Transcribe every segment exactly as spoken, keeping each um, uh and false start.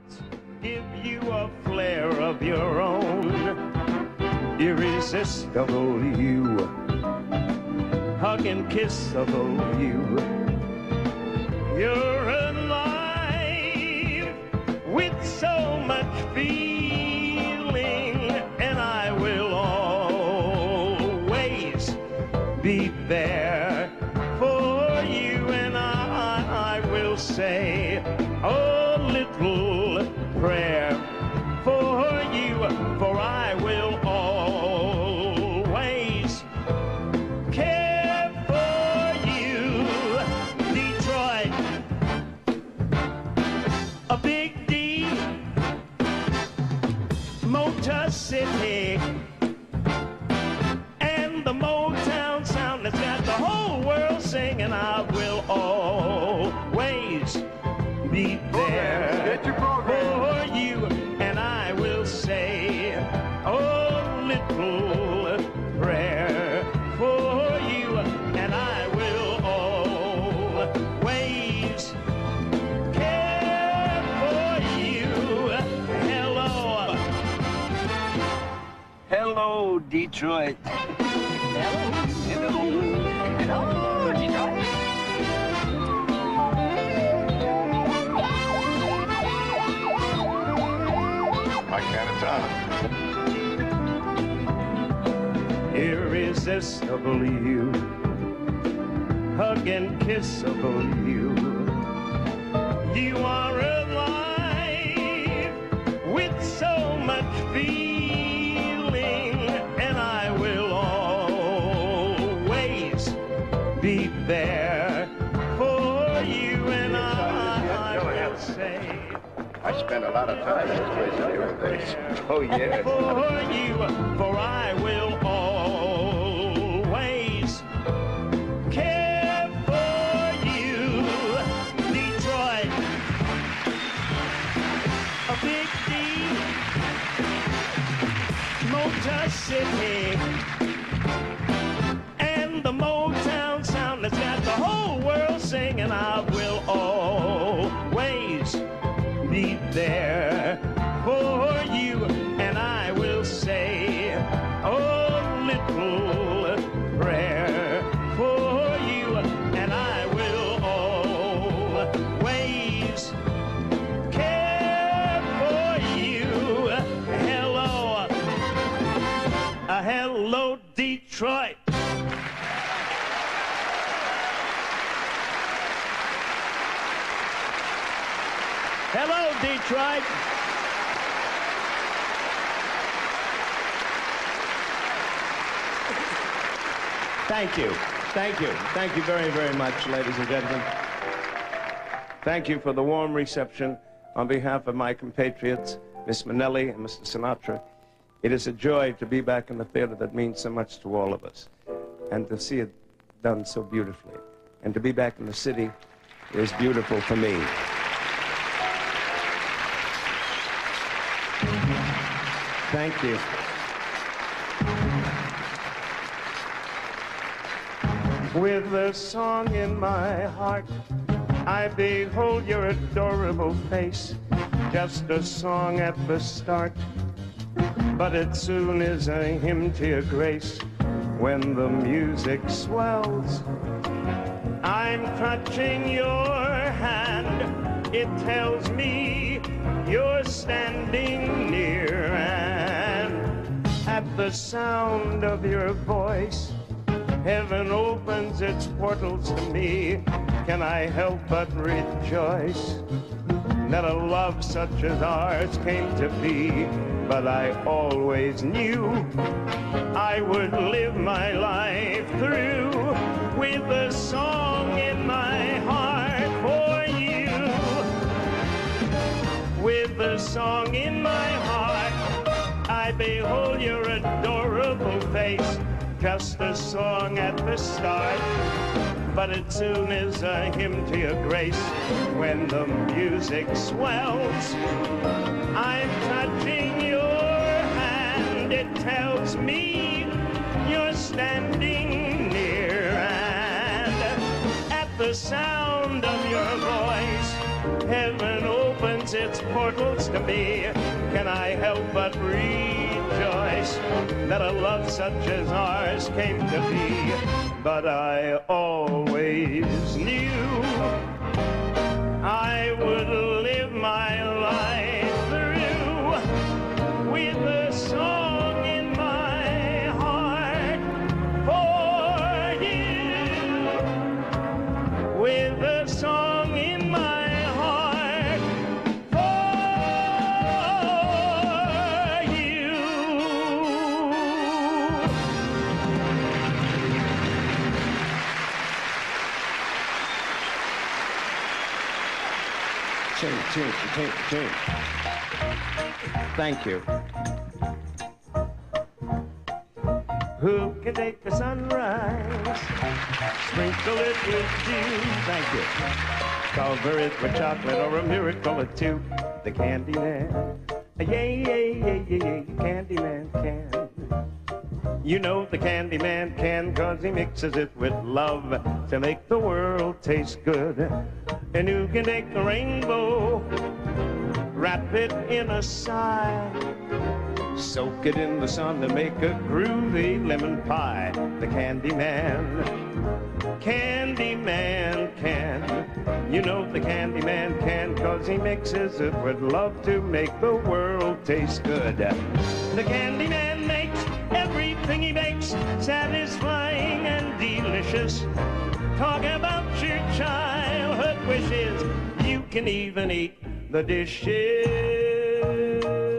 Give you a flair of your own, irresistible you, hug and kissable you. You're alive with so much feeling, and I will always be there for you, and I, I will say a little prayer for you, for I will always care for you. Detroit, a big D, Motor City, and the Motown sound that's got the whole world singing. I will always be there for you, and I will say a little prayer for you, and I will always care for you. Hello, hello, Detroit. Hello, hello, hello, Detroit. My kind of time. Irresistible you, hug and kissable you. You are alive with so much feeling, and I will always be there for you, and I, I will say I spent a lot of time in this place in the old days. Oh, yeah. For you, for I will always care for you. Detroit, a big D, Motor City, and the Motown sound that's got the whole world singing. I will always be there for you, and I will say a little prayer for you, and I will always care for you. Hello, uh, hello, Detroit. Hello, Detroit. Thank you. Thank you. Thank you very, very much, ladies and gentlemen. Thank you for the warm reception on behalf of my compatriots, Miss Minnelli and Mister Sinatra. It is a joy to be back in the theater that means so much to all of us, and to see it done so beautifully. And to be back in the city is beautiful for me. Thank you. With a song in my heart, I behold your adorable face. Just a song at the start, but it soon is a hymn to your grace. When the music swells, I'm touching your hand. It tells me you're standing near, and at the sound of your voice, heaven opens its portals to me. Can I help but rejoice that a love such as ours came to be? But I always knew I would live my life through with a song in my heart for you. With a song in my heart, I behold your adorable face. Just a song at the start, but it soon is a hymn to your grace. When the music swells, I'm touching your hand. It tells me you're standing near, and at the sound of your voice, heaven opens opens its portals to me, can I help but rejoice that a love such as ours came to be? But I always knew I would live my life through with a song in my heart for you, with a song in my heart for you. Change, change, change, change. Thank you. Who can take a sunrise, sprinkle it with dew? Thank you. Cover it with chocolate or a miracle or two. The Candyman, yeah, yeah, yeah, yeah, yeah, the Candyman can. You know the Candyman can, 'cause he mixes it with love to make the world taste good. And who can take the rainbow, wrap it in a sigh, soak it in the sun to make a groovy lemon pie? The Candyman, Candyman can. You know the Candyman can, 'cause he mixes it with love to make the world taste good. The Candyman makes everything he bakes satisfying and delicious. Talk about your childhood wishes, you can even eat the dishes.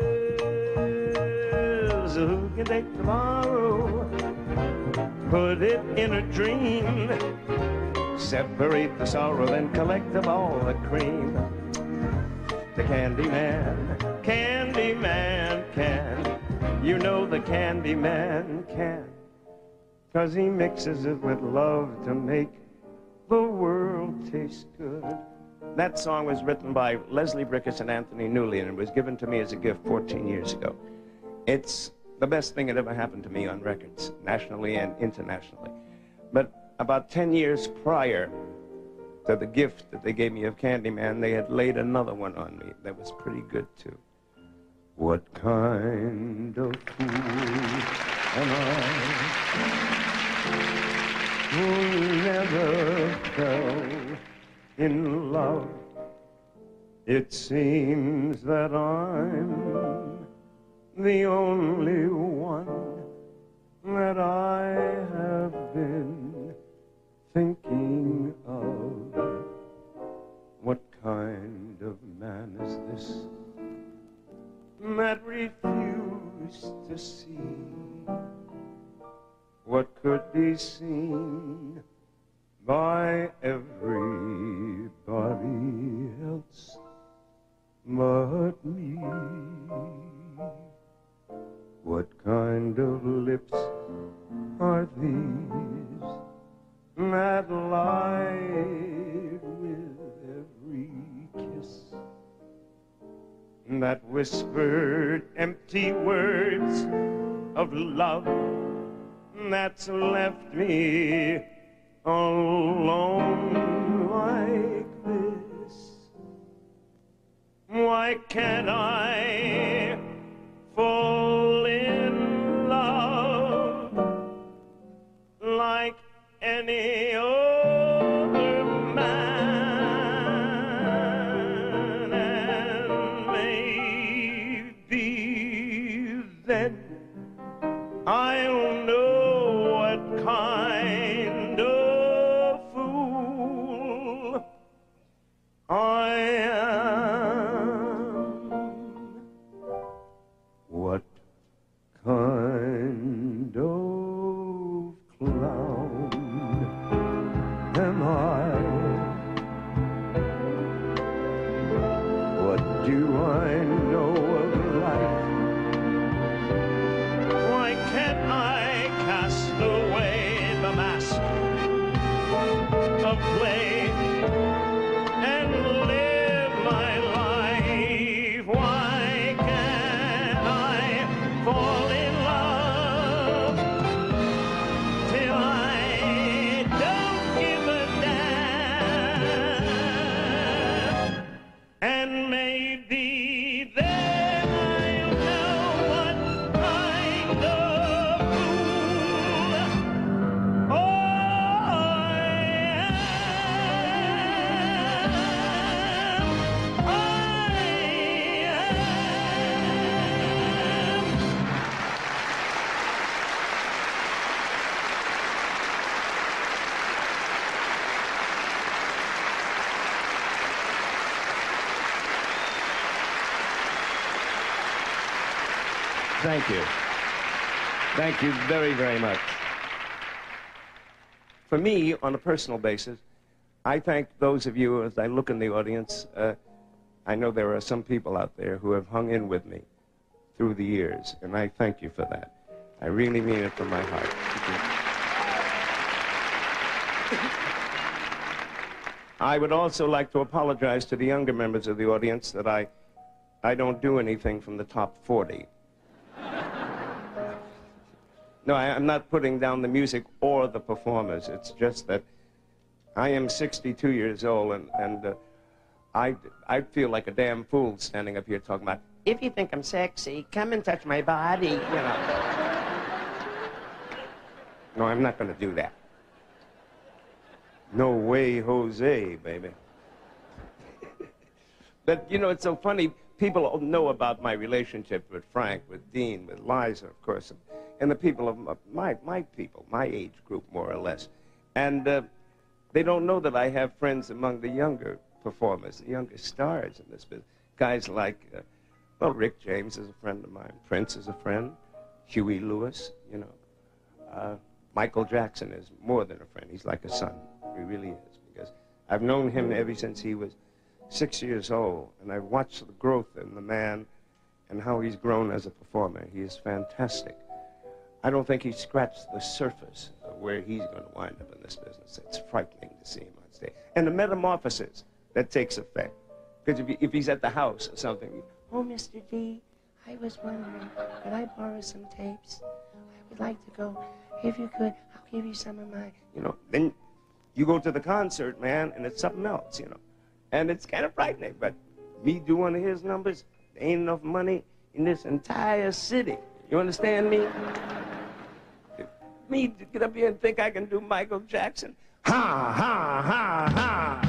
Who can take tomorrow, put it in a dream, separate the sorrow, then collect them all the cream? The Candyman, Candyman can. You know the Candyman can, 'cause he mixes it with love to make the world taste good. That song was written by Leslie Bricusse and Anthony Newley, and it was given to me as a gift fourteen years ago. It's the best thing that ever happened to me on records, nationally and internationally. But about ten years prior to the gift that they gave me of Candyman, they had laid another one on me that was pretty good too. What kind of fool am I, who never fell in love? It seems that I'm the only one that I have been thinking of. What kind of man is this that refused to see what could be seen by everybody else but me? What kind of lips are these that lie with every kiss, that whispered empty words of love, that's left me alone like this? Why can't I fall in love like any other man? And maybe then I'll know what kind of fool I am. What kind of clown am I? What do I know of life? Why can't I cast away the mask of play and live my life? Why can't I fall in love till I don't give a damn? And maybe Thank you. Thank you very, very much. For me, on a personal basis, I thank those of you as I look in the audience. Uh, I know there are some people out there who have hung in with me through the years, and I thank you for that. I really mean it from my heart. I would also like to apologize to the younger members of the audience that I, I don't do anything from the top forty. No, I, I'm not putting down the music or the performers. It's just that I am sixty-two years old, and, and uh, I, I feel like a damn fool standing up here talking about, if you think I'm sexy, come and touch my body, you know. No, I'm not going to do that. No way, Jose, baby. But, you know, it's so funny. People know about my relationship with Frank, with Dean, with Liza, of course, and the people of my, my people, my age group, more or less. And uh, they don't know that I have friends among the younger performers, the younger stars in this business. Guys like, uh, well, Rick James is a friend of mine. Prince is a friend. Huey Lewis, you know. Uh, Michael Jackson is more than a friend. He's like a son. He really is, because I've known him ever since he was six years old, and I've watched the growth in the man and how he's grown as a performer. He is fantastic. I don't think he's scratched the surface of where he's going to wind up in this business. It's frightening to see him on stage. And the metamorphosis that takes effect. Because if, he, if he's at the house or something, oh, Mister D, I was wondering, could I borrow some tapes? I would like to go. If you could, I'll give you some of my, you know, then you go to the concert, man, and it's something else, you know. And it's kind of frightening, but me do one of his numbers, there ain't enough money in this entire city. You understand me? Me to get up here and think I can do Michael Jackson? Ha, ha, ha, ha.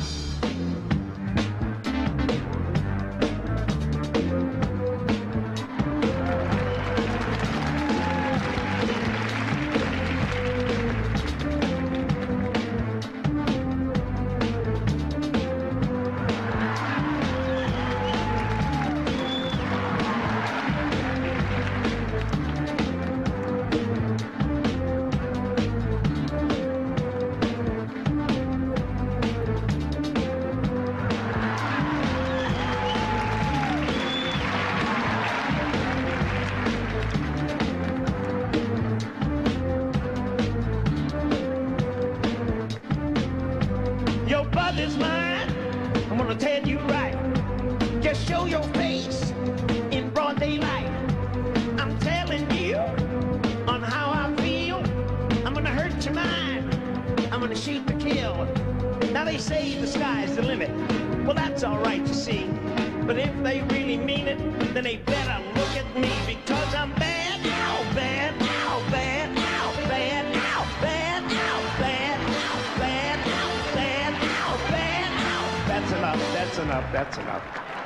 That's enough.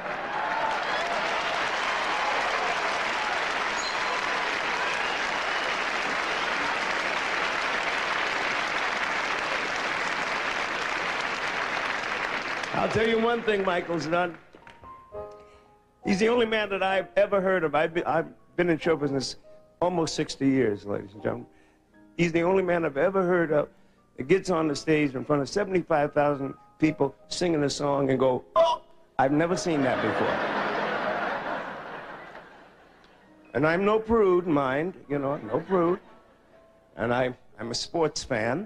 I'll tell you one thing Michael's done. He's the only man that I've ever heard of. I've been, I've been in show business almost sixty years, ladies and gentlemen. He's the only man I've ever heard of that gets on the stage in front of seventy-five thousand people singing a song and go, oh! I've never seen that before. And I'm no prude, mind, you know, no prude. And I, I'm a sports fan.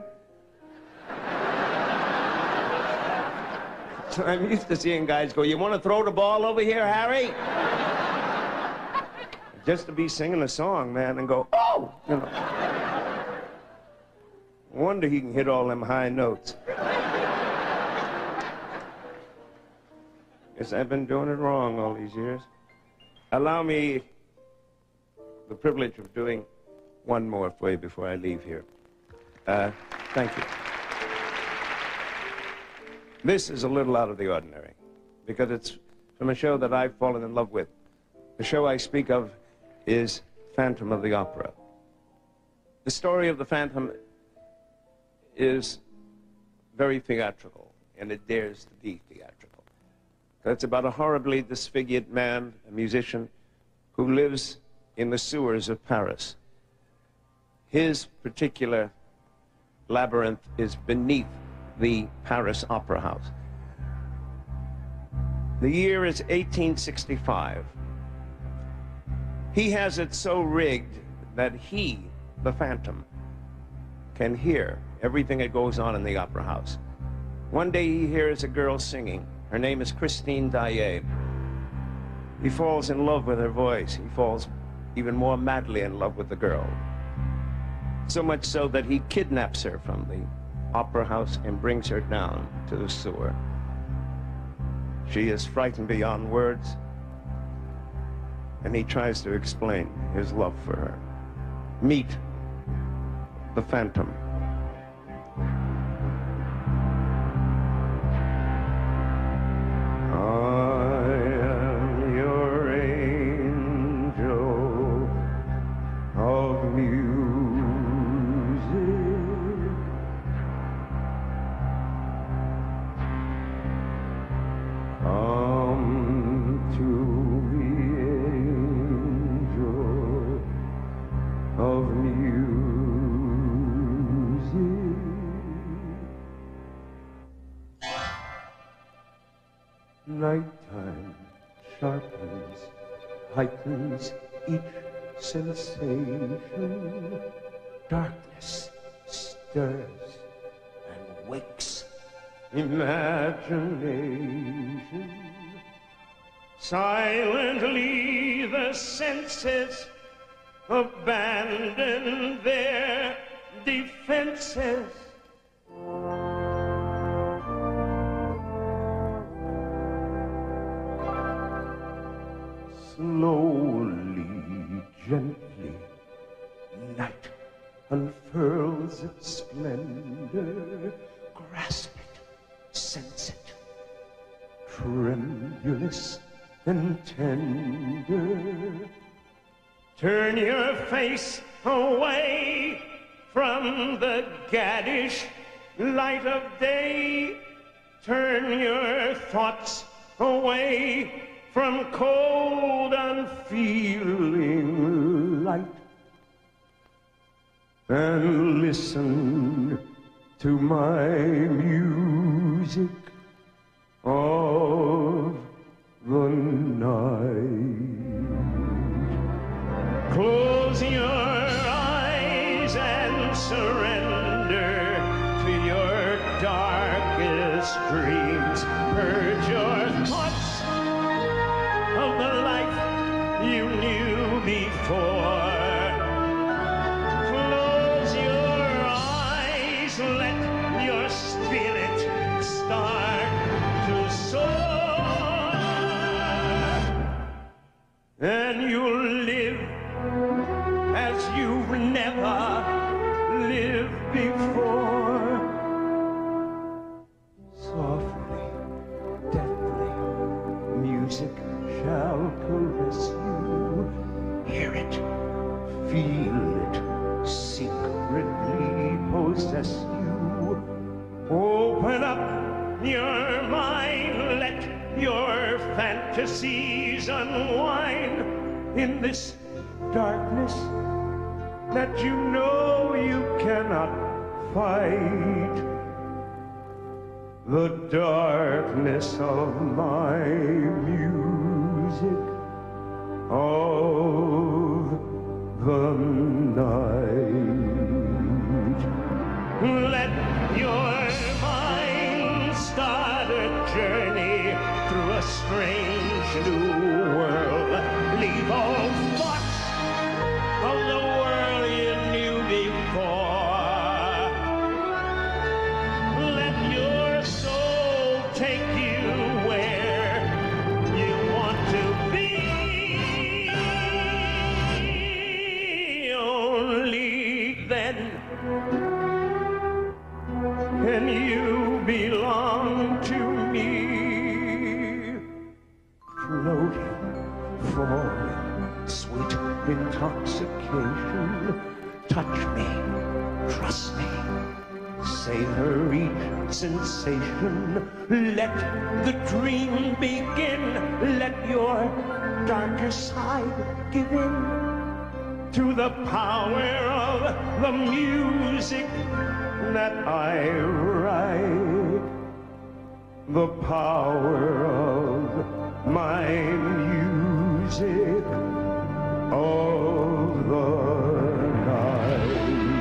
So I'm used to seeing guys go, you want to throw the ball over here, Harry? Just to be singing a song, man, and go, oh! You know. No wonder he can hit all them high notes. Guess I've been doing it wrong all these years. Allow me the privilege of doing one more for you before I leave here. Uh, thank you. This is a little out of the ordinary, because it's from a show that I've fallen in love with. The show I speak of is Phantom of the Opera. The story of the Phantom is very theatrical, and it dares to be theatrical. It's about a horribly disfigured man, a musician, who lives in the sewers of Paris. His particular labyrinth is beneath the Paris Opera House. The year is eighteen sixty-five. He has it so rigged that he, the Phantom, can hear everything that goes on in the opera house. One day he hears a girl singing. Her name is Christine Daae. He falls in love with her voice. He falls even more madly in love with the girl. So much so that he kidnaps her from the opera house and brings her down to the sewer. She is frightened beyond words, and he tries to explain his love for her. Meet the Phantom. Nighttime sharpens, heightens each sensation. Darkness stirs and wakes imagination. Silently the senses abandon their defenses. Slowly, gently, night unfurls its splendor. Grasp it, sense it, tremulous and tender. Turn your face away from the gaddish light of day. Turn your thoughts away from cold, unfeeling light, and listen to my music of the night. Close your eyes and surrender to your darkest dreams. Purge your thoughts of the life you knew before. Close your eyes, let your spirit start to soar, and you'll live as you've never lived before. Softly, deftly, music shall caress you. Hear it, feel it, secretly possess you. Open up your mind, let your fantasies unwind in this darkness that you know you cannot fight. The darkness of my music of the night. Let your mind start a journey through a strange new world. Leave all thoughts of the world you knew before. Let your soul take you where you want to be. Only then can you belong to me. Floating, falling, sweet intoxication. Touch me, trust me, savor each sensation. Let the dream begin. Let your darker side give in. to the power of the music that I write, the power of my music of the night.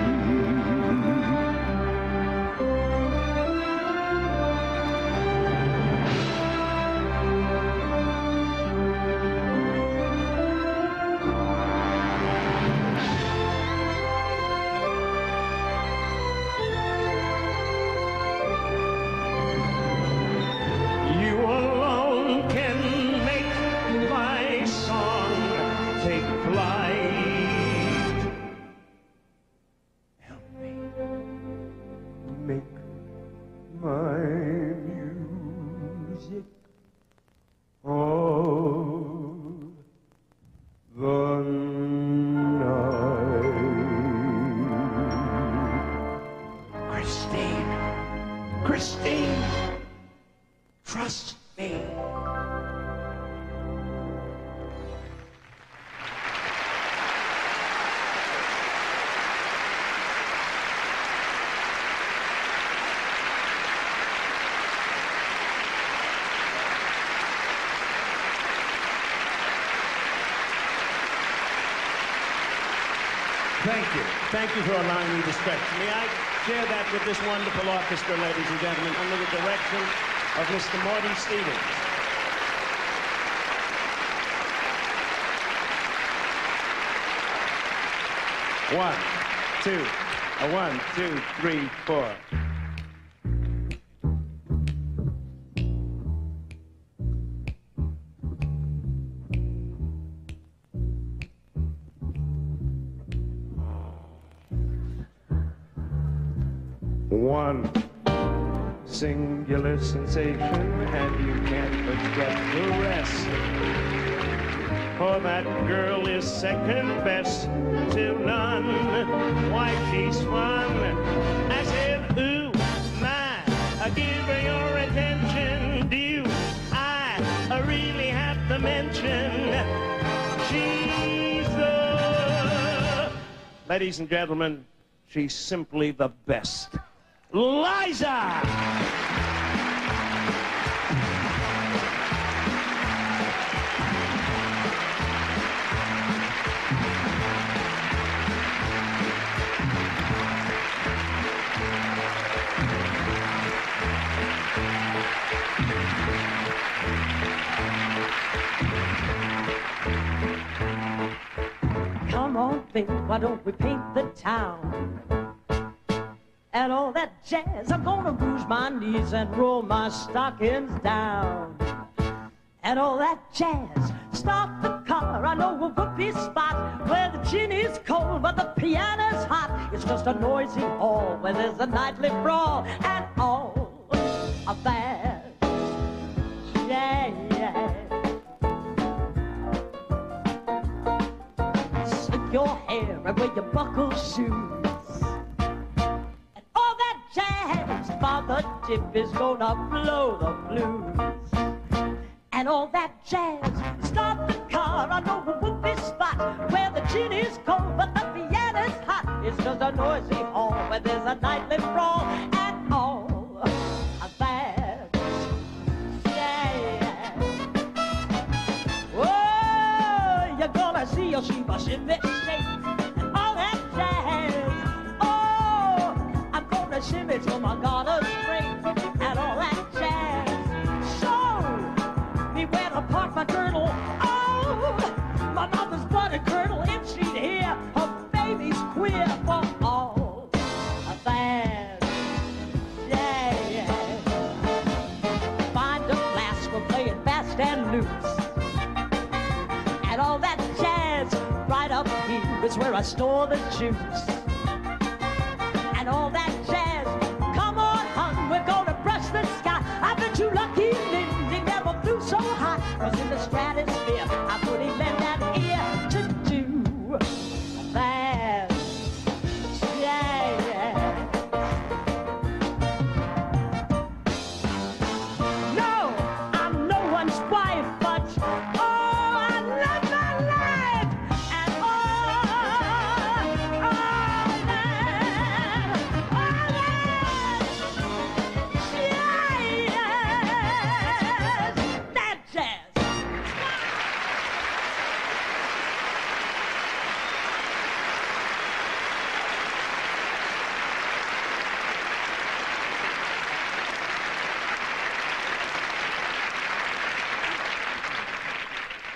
Thank you. Thank you for allowing me to stretch. May I share that with this wonderful orchestra, ladies and gentlemen, under the direction of Mister Morty Stevens. One, two, a one, two, three, four. One singular sensation, and you can't forget the rest. For that girl is second best to none. Why, she's fun, as if, ooh, my, I give her your attention. Do I, I really have to mention she's the... Ladies and gentlemen, she's simply the best. Liza! Come on, babe, why don't we paint the town? And all that jazz, I'm gonna rouge my knees and roll my stockings down. And all that jazz, start the car, I know a whoopee spot where the gin is cold but the piano's hot. It's just a noisy hall where there's a nightly brawl and all of that, yeah, yeah. Slick your hair and wear your buckle shoes. Father Tip is gonna blow the blues. And all that jazz, start the car, I know a whoopee spot where the gin is cold but the piano's hot. It's just a noisy hall where there's a nightly brawl and all of that, yeah. Oh, you're gonna see your Sheba Shimmy shake and all that jazz. Shimmy till my garter's break and all that jazz. So, me where to park my girdle. Oh, my mother's bloody curdle. If she'd hear her baby's queer for all of that, yeah, yeah. Find a flask, we're playing fast and loose. And all that jazz right up here is where I store the juice. And all that jazz, come on, hun, we're gonna brush the sky. I bet you lucky Lindy never flew so high. Cause in the stratosphere, I couldn't lend that ear to do that, yeah, yeah. No, I'm no one's wife, but oh, I love my life. And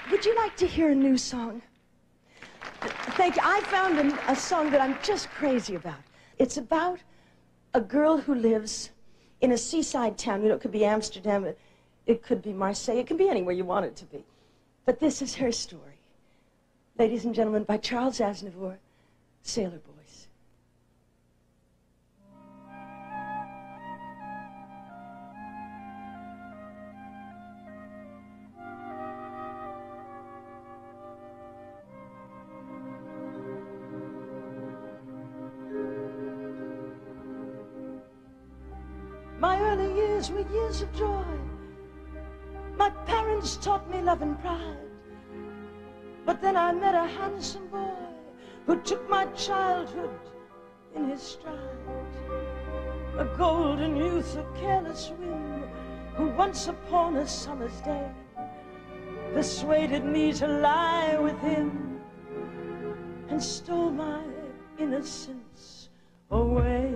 Would you like to hear a new song? Thank you. I found a, a song that I'm just crazy about. It's about a girl who lives in a seaside town. You know, it could be Amsterdam, it, it could be Marseille, it can be anywhere you want it to be. But this is her story. Ladies and gentlemen, by Charles Aznavour, Sailor Boys. My early years were years of joy. My parents taught me love and pride. But then I met a handsome boy who took my childhood in his stride. A golden youth of careless whim who once upon a summer's day persuaded me to lie with him and stole my innocence away.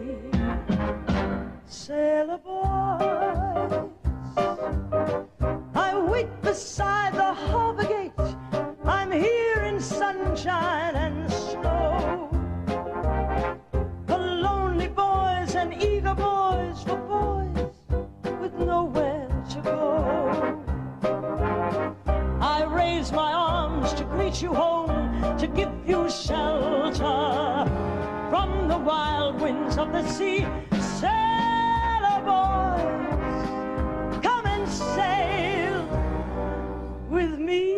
Sailor boys, I wait beside the harbor gate. I'm here in sunshine and snow. For lonely boys and eager boys, for boys with nowhere to go. I raise my arms to greet you home, to give you shelter from the wild winds of the sea. Sailor boys, come and sail with me.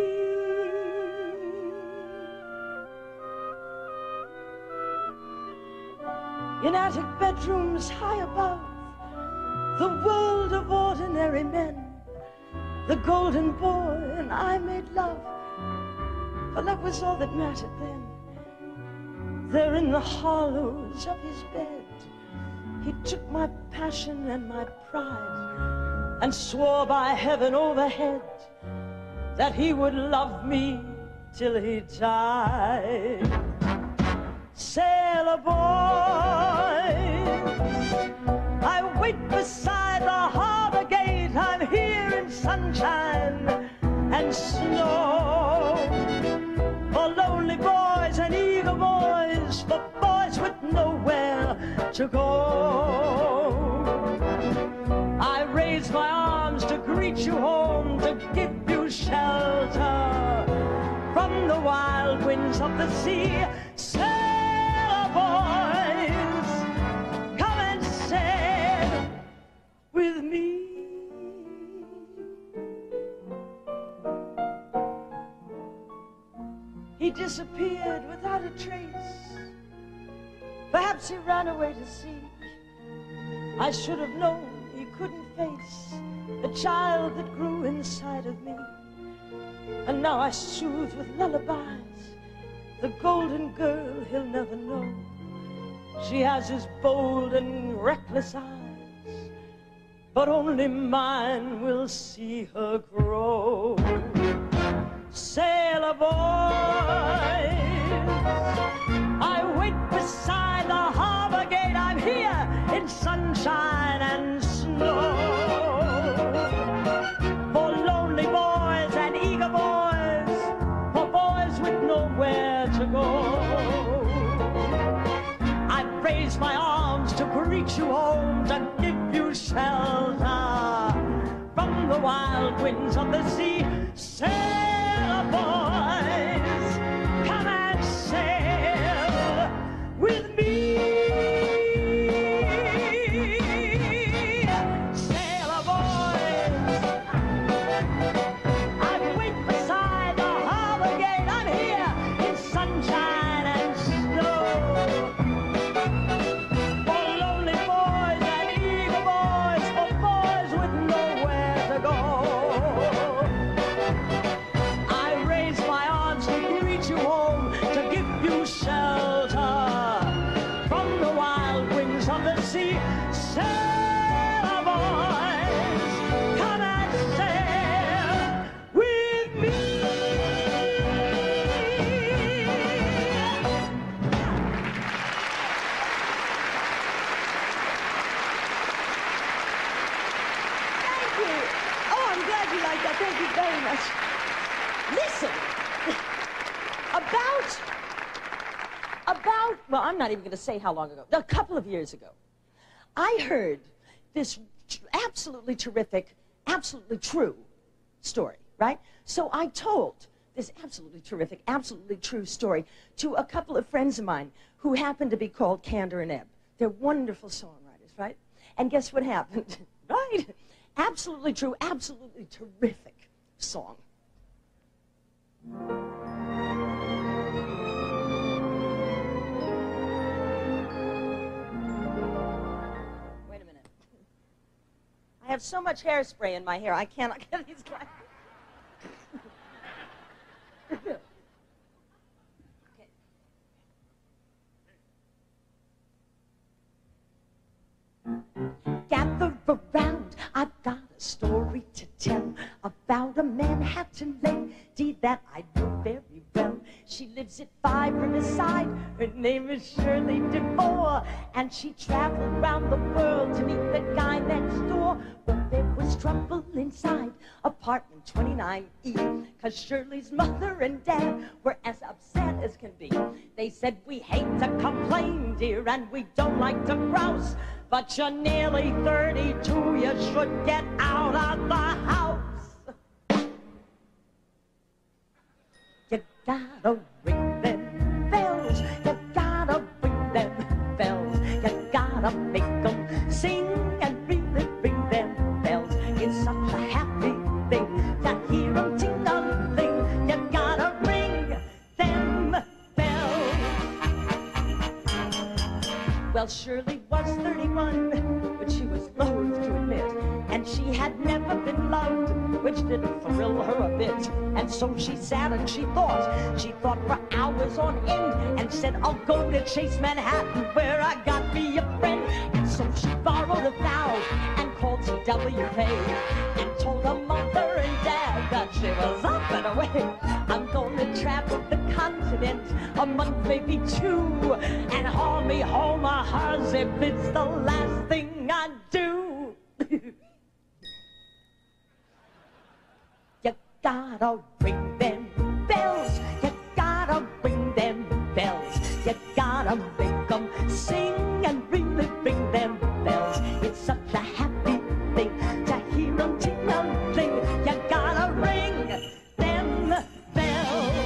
In attic bedrooms high above the world of ordinary men, the golden boy and I made love, for that was all that mattered then. There in the hollows of his bed, he took my passion and my pride and swore by heaven overhead that he would love me till he died. Sailor boys, I wait beside the harbor gate. I'm here in sunshine and snow. For lonely boys and eager boys, for boys with nowhere to go. I raise my arms to greet you home, to give you shelter from the wild winds of the sea. Sailor boys, come and sail with me. He disappeared without a trace. Perhaps he ran away to sea. I should have known he couldn't face the child that grew inside of me. And now I soothe with lullabies the golden girl he'll never know. She has his bold and reckless eyes, but only mine will see her grow. Sailor boys, I wait beside the harbor gate. I'm here in sunshine and snow. For lonely boys and eager boys, for boys with nowhere to go. I raise my arms to greet you home, to give you shelter from the wild winds of the sea. Sailor boys, come and sail with me. Sailor boys, I wait beside the harbor gate. I'm here in sunshine and snow. For lonely boys and eager boys, for boys with nowhere to go. Listen, about, about, well, I'm not even going to say how long ago, a couple of years ago, I heard this absolutely terrific, absolutely true story, right? So I told this absolutely terrific, absolutely true story to a couple of friends of mine who happen to be called Candor and Ebb. They're wonderful songwriters, right? And guess what happened, right? Absolutely true, absolutely terrific song. Wait a minute. I have so much hairspray in my hair, I cannot get these glasses. Gather around, I've got a story to tell about a Manhattan lady that I know very well. She lives at Five Riverside, her name is Shirley DeVore, and she traveled around the world to meet the guy next door. Well, there was trouble inside apartment twenty-nine E, cause Shirley's mother and dad were as upset as can be. They said, we hate to complain, dear, and we don't like to grouse, but you're nearly thirty-two, you should get out of the house. You gotta ring them bells, you gotta ring them bells, you gotta make them sing and really ring them bells. It's such a happy thing to hear them ting-a-ling. You gotta ring them bells. Well, Shirley was thirty-one, but she was loath to admit, and she had never been loved, which didn't thrill her a bit. And so she sat and she thought, she thought for hours on end, and said, I'll go to Chase Manhattan where I got me a friend. And so she borrowed a vowel and called T W A and told her mother and dad that she was up and away. I'm going to travel the continent a month, maybe two, and haul me home a hearse if it's the last thing I do. You gotta ring them bells, you gotta ring them bells, you gotta make them sing and really ring them bells. It's such a happy thing to hear them ting-a-ling. You gotta ring them bells.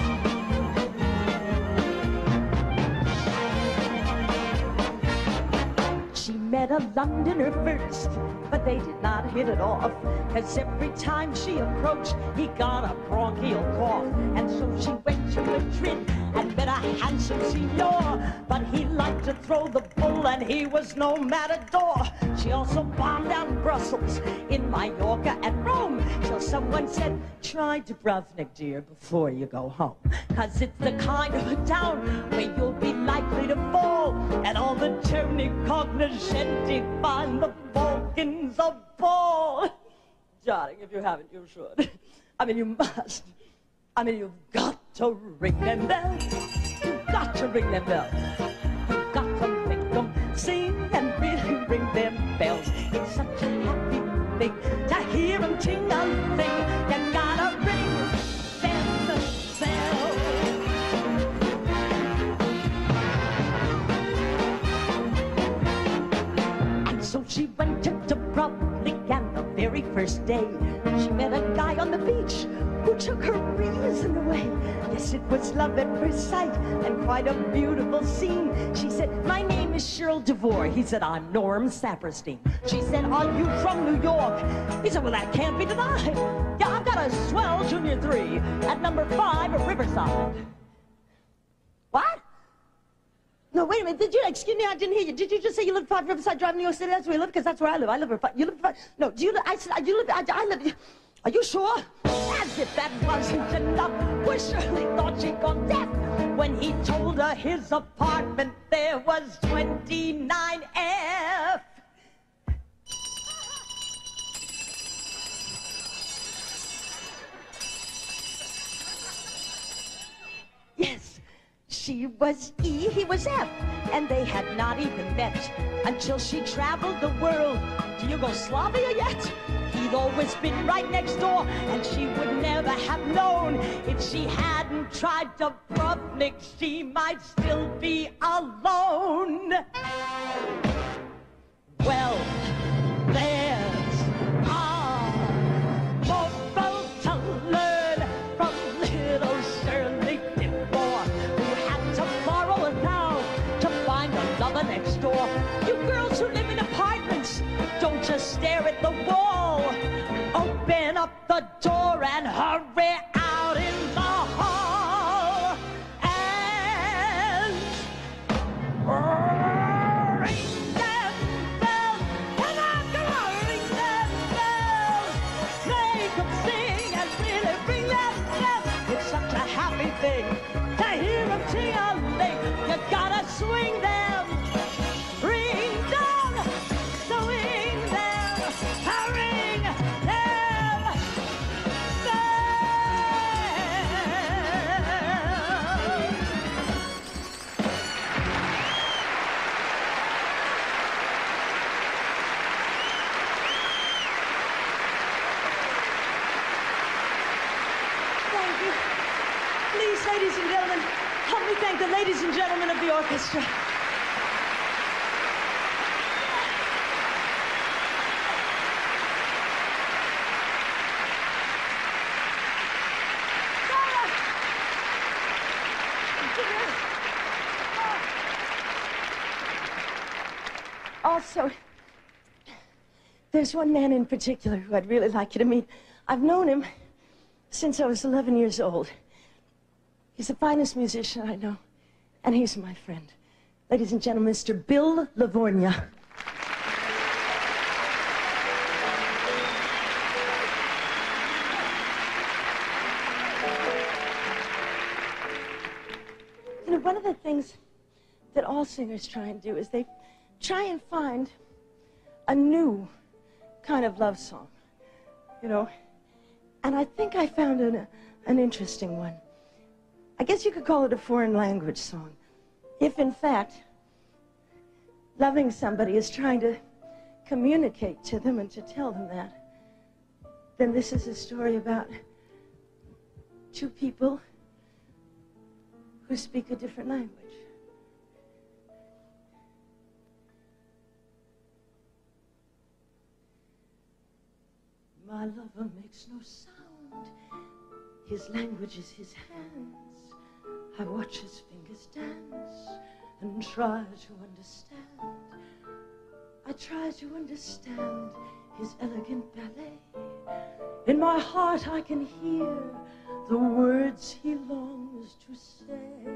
She met a Londoner first, but they did not hit it off, cause every time she approached, he got a bronchial cough. And so she went to Madrid and met a handsome signor, but he liked to throw the bull and he was no matador. She also bombed out Brussels, in Mallorca and Rome, till someone said, try Dubrovnik, dear, before you go home, cause it's the kind of a town where you'll be likely to fall, and all the Tony cognoscenti find the Balkans a ball. Darling, if you haven't, you should. I mean, you must. I mean, you've got to ring them bells. You've got to ring them bells. You've got to make them sing and really ring them bells. It's such a happy thing to hear them ting-a-ling. You gotta ring them bells. And so she went to Dubrovnik, and the very first day she met a guy on the beach who took her reason away. Yes, it was love at first sight and quite a beautiful scene. She said, my name is Cheryl DeVore. He said, I'm Norm Saperstein. She said, are you from New York? He said, well, that can't be denied. Yeah, I've got a swell junior three at number five at Riverside. What? No, wait a minute. Did you, excuse me, I didn't hear you. Did you just say you live at five Riverside Drive, New York City? That's where you live? Because that's where I live. I live at five. You live at five. No, do you live? I said, you live, I, I live. Are you sure? As if that wasn't enough, we surely thought she'd gone deaf when he told her his apartment there was twenty-nine F. Yes, she was E, he was F, and they had not even met until she traveled the world to Yugoslavia yet. He He'd always been right next door, and she would never have known. If she hadn't tried to Nick, she might still be alone. Well, there's a moral to learn from little Shirley Dimore, who had to borrow a thou to find a lover next door. You girls who live in apartments, don't just stare at the wall. Open up the door and hurry out in the hall. And ring them bells. Come on, come on, ring them bells. They could sing and really ring them bells. It's such a happy thing to hear them ting-a-ling. You gotta swing them, ring them, swing them, ring them bells. Thank you. Please, ladies and gentlemen, help me thank the ladies and gentlemen of the orchestra. Also, there's one man in particular who I'd really like you to meet. I've known him since I was eleven years old. He's the finest musician I know, and he's my friend. Ladies and gentlemen, Mister Bill Livornia. You know, one of the things that all singers try and do is they try and find a new kind of love song, you know. And I think I found an, an interesting one. I guess you could call it a foreign language song. If, in fact, loving somebody is trying to communicate to them and to tell them that, then this is a story about two people who speak a different language. My lover makes no sound. His language is his hands. I watch his fingers dance and try to understand. I try to understand his elegant ballet. In my heart I can hear the words he longs to say.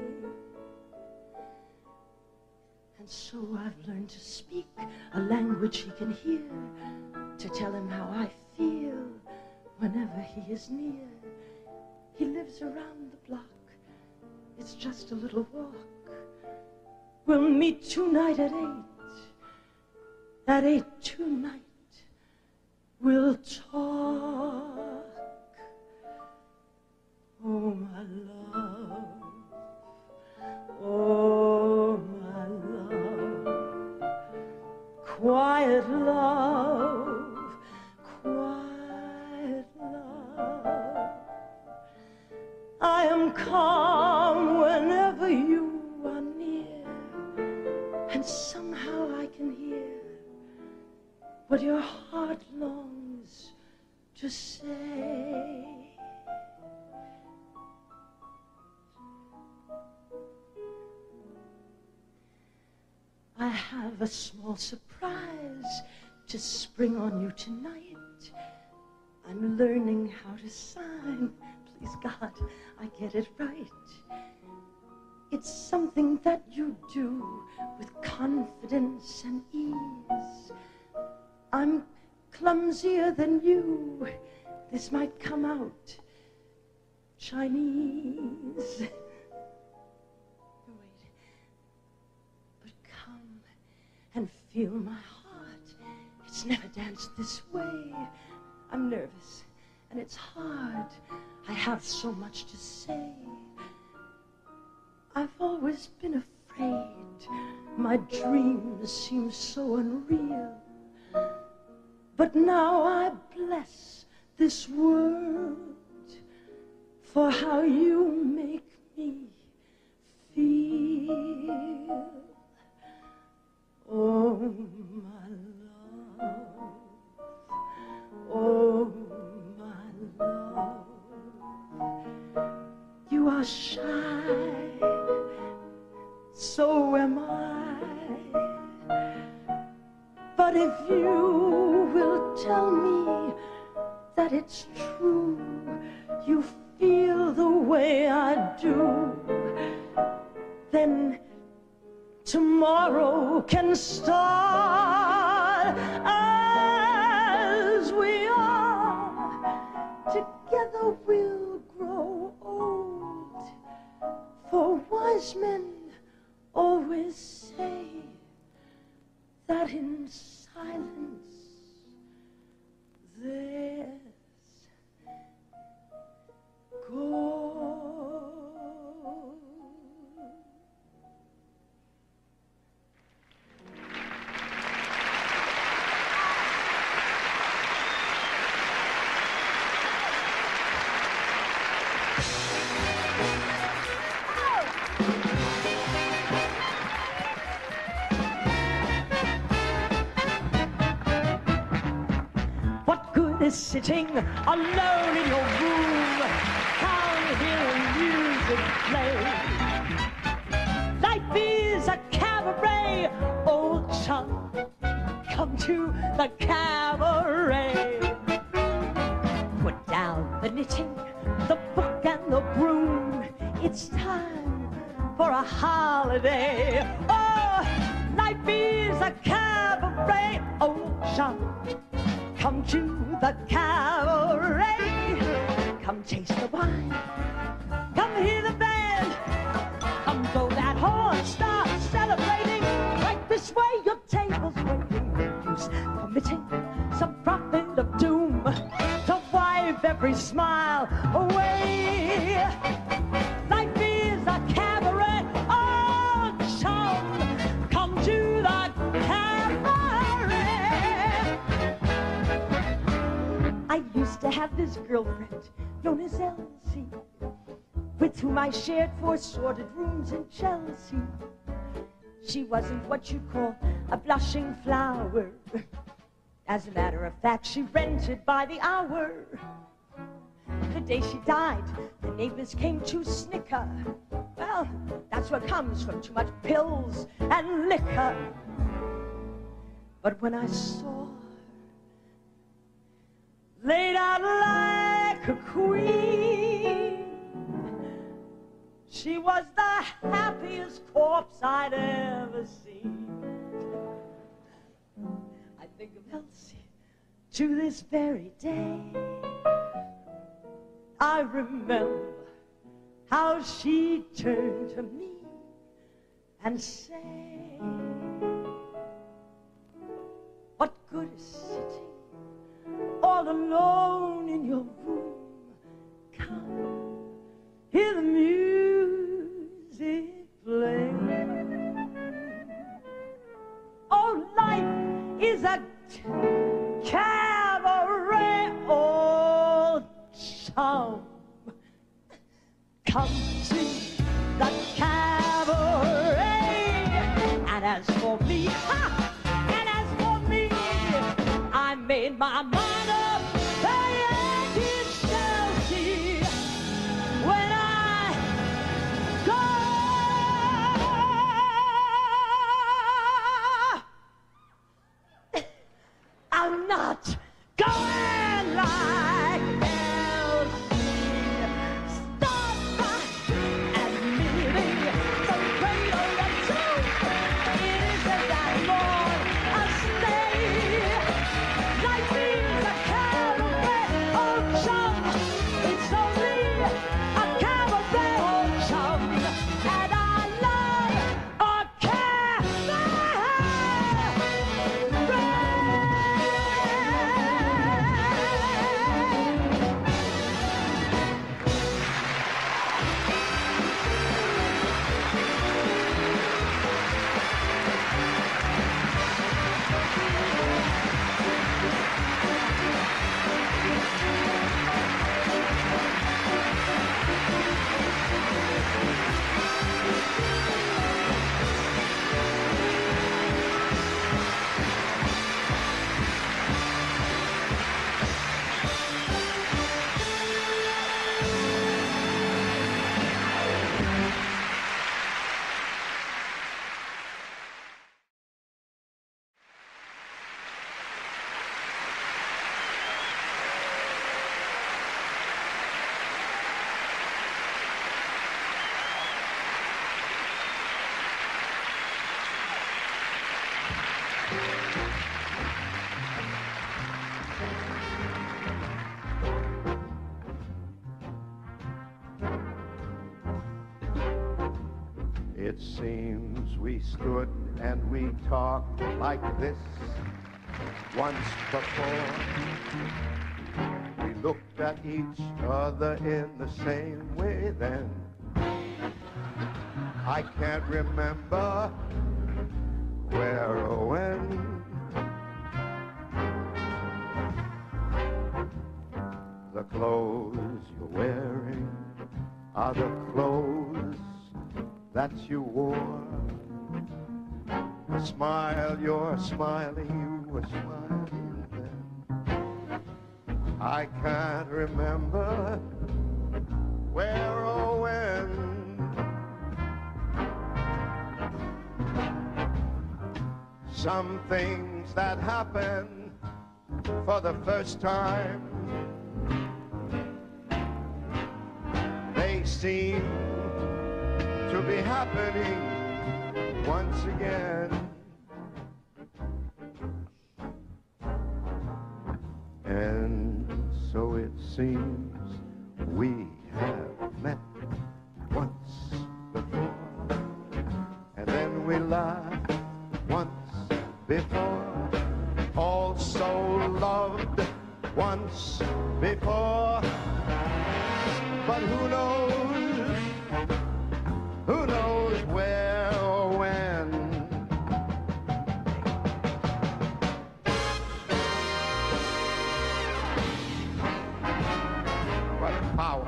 And so I've learned to speak a language he can hear, to tell him how I feel whenever he is near. He lives around the block. It's just a little walk. We'll meet tonight at eight. At eight tonight, we'll talk. Oh, my love. Oh, my love. Quiet love. Quiet love. I am calm whenever you are near, and somehow I can hear what your heart longs to say. I have a small surprise to spring on you tonight. I'm learning how to sign. Please, God, I get it right. It's something that you do with confidence and ease. I'm clumsier than you. This might come out Chinese. Wait. But come and feel my heart. It's never danced this way. I'm nervous, and it's hard. I have so much to say. I've always been afraid. My dreams seem so unreal. But now I bless this world for how you make me feel. Oh, my love, oh, my love, you are shy, so am I. But if you will tell me that it's true, you feel the way I do, then tomorrow can start as we are. Together we'll grow old, for wise men always say that in silence there's gold. Is sitting alone in your room, can't hear music play. Life is a cabaret, old chum, come to the cabaret. Put down the knitting, the book and the broom, it's time for a holiday. Oh, life is a cabaret, old chum, come to the cabaret. Come taste the wine, come hear the band, come blow that horn, start celebrating. Right this way, your table's waiting. Use permitting some prophet of doom to wipe every smile away. Life is a cabaret, oh chum, come to the cabaret. I used to have this girlfriend known as Elsie, with whom I shared four sordid rooms in Chelsea. She wasn't what you'd call a blushing flower. As a matter of fact, she rented by the hour. The day she died, the neighbors came to snicker. Well, that's what comes from too much pills and liquor. But when I saw her laid out like a queen, she was the happiest corpse I'd ever seen. I think of Elsie to this very day. I remember how she turned to me and said, what good is sitting all alone in your room? Come, hear the music play. Oh, life is a cabaret, old chum. Come to the cabaret. And as for me, ha! And as for me, I made my mind up. Yankees Chelsea. When I go, I'm not going like Elsie. Start by admitting the cradle and tomb. It isn't that long a stay. Life is It seems we stood and we talked like this once before. We looked at each other in the same way then. I can't remember where or when. The clothes you're wearing are the clothes that you wore. The smile you're smiling, you were smiling then. I can't remember where or when. Some things that happen for the first time, they seem to be happening once again. And so it seems we have met once before, and then we laughed once before, also loved once before. But who knows, who knows where or when? What power.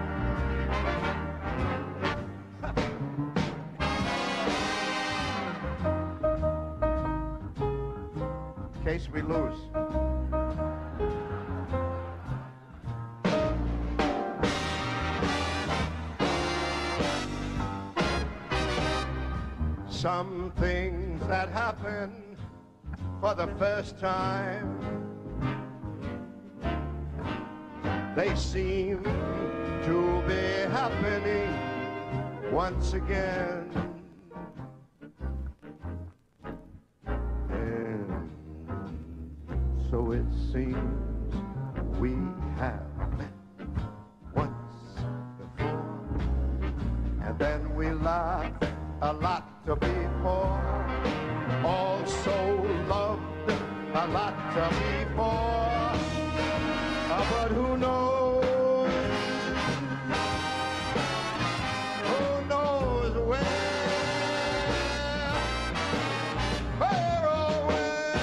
In case we lose. Some things that happen for the first time, they seem to be happening once again. And so it seems we have met once before, and then we laugh a lot to before, also loved a lot to before. Uh, but who knows, who knows where, where or when.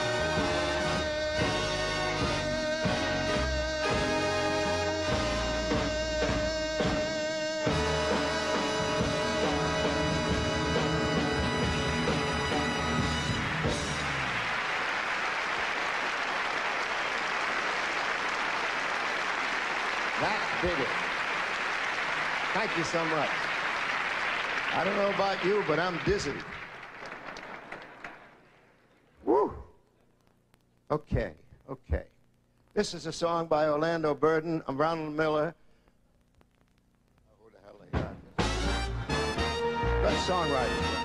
That did it. Thank you so much. I don't know about you, but I'm dizzy. Woo! Okay, okay. This is a song by Orlando Burden. I'm Ronald Miller. Oh, who the hell they got? Good songwriter.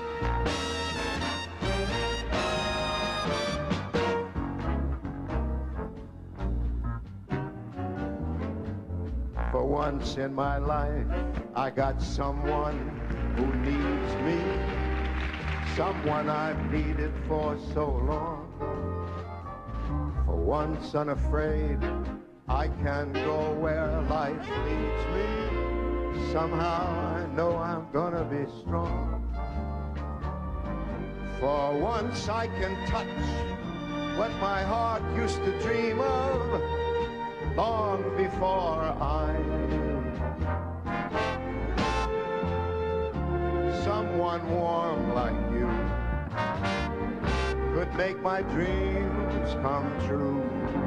For once in my life, I got someone who needs me, someone I've needed for so long. For once unafraid, I can go where life leads me. Somehow I know I'm gonna be strong. For once I can touch what my heart used to dream of long before I knew. Someone warm like you could make my dreams come true.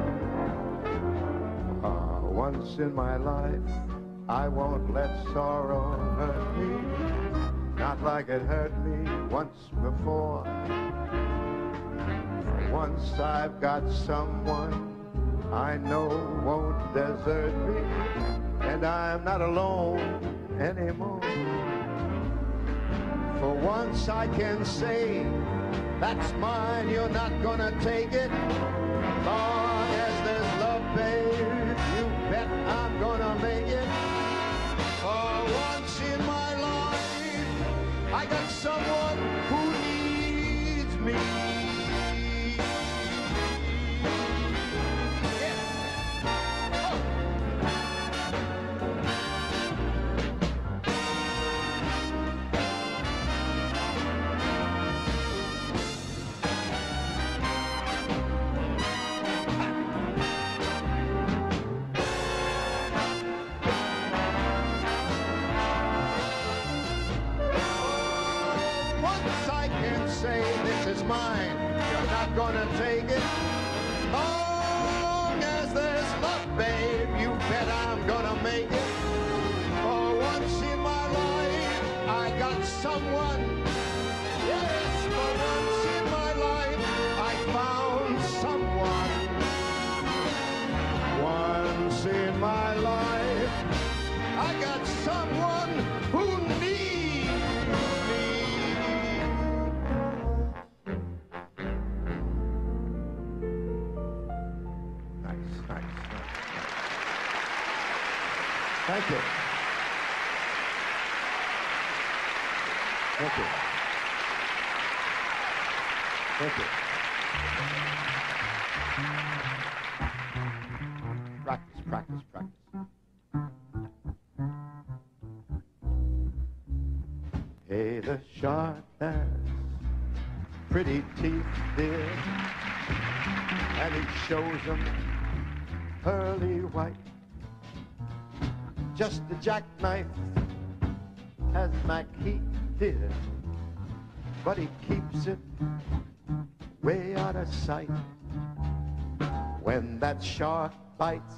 Uh, once in my life, I won't let sorrow hurt me, not like it hurt me once before. For once I've got someone I know won't desert me, and I'm not alone anymore. For once I can say, that's mine, you're not gonna take it. Long as there's love, babe, you bet I'm gonna make it. For once in my life, I got someone who needs me. Mine, you're not gonna take it. Long as there's love, babe, you bet I'm gonna make it. For once in my life, I got someone. Yes, for once in my life, I found someone. Once in my life, I got someone who needs me. Thank you. Thank you. Thank you. Practice, practice, practice. Hey, the shark has pretty teeth, dear, and he shows them pearly white. Just a jackknife as Mackie did, but he keeps it way out of sight. When that shark bites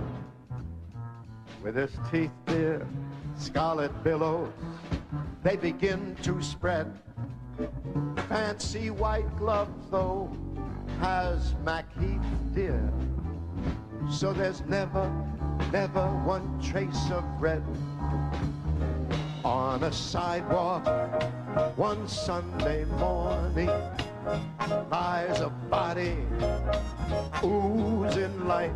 with his teeth, dear, scarlet billows, they begin to spread. Fancy white gloves, though, has Mackie dear, so there's never never one trace of red. On a sidewalk one Sunday morning lies a body oozing light.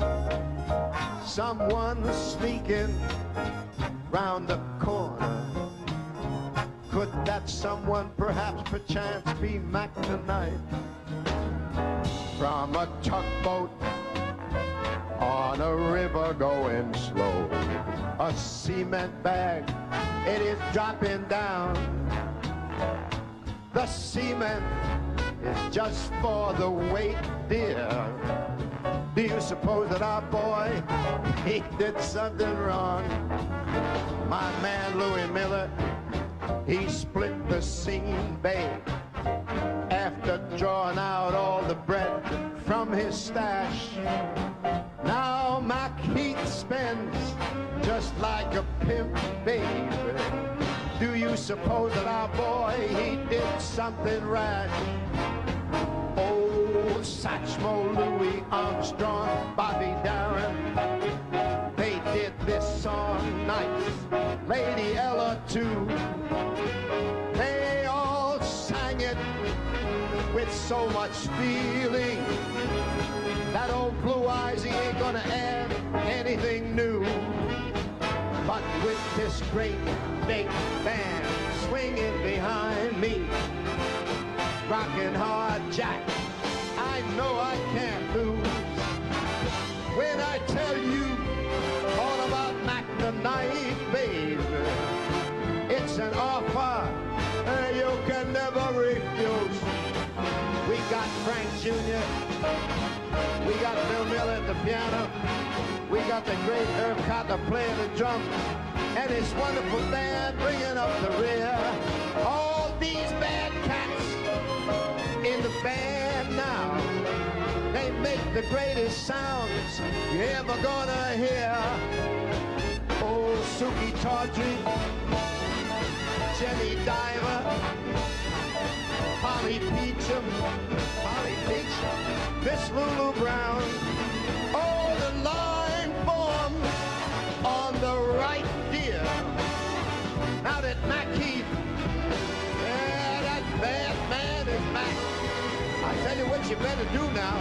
Someone sneaking round the corner. Could that someone perhaps perchance be Mac tonight? From a tugboat on a river going slow, a cement bag, it is dropping down. The cement is just for the weight, dear. Do you suppose that our boy, he did something wrong? My man Louis Miller, he split the seam, babe, after drawing out all the bread from his stash. Now Mac Heath spends just like a pimp, babe. Do you suppose that our boy, he did something rash? Oh, Satchmo, Louis Armstrong, Bobby Darin, they did this song nice. Lady Ella too. They all sang it with so much feeling. That old Blue Eyes, he ain't gonna add anything new. But with this great big band swinging behind me, rocking hard Jack, I know I can't lose. When I tell you all about Mac the Knife, babe, it's an offer uh, you can never refuse. We got Frank Junior, we got Bill Miller at the piano, we got the great Herb Cotter playing the drum, and his wonderful band bringing up the rear. All these bad cats in the band now, they make the greatest sounds you ever gonna hear. Old Suki Tawdry, Jenny Diver, Polly Peachum, Polly Peach, Miss Lulu Brown. Oh, the line forms on the right, dear. Now that Mac Heath, yeah, that bad man is Mac. I tell you what you better do now.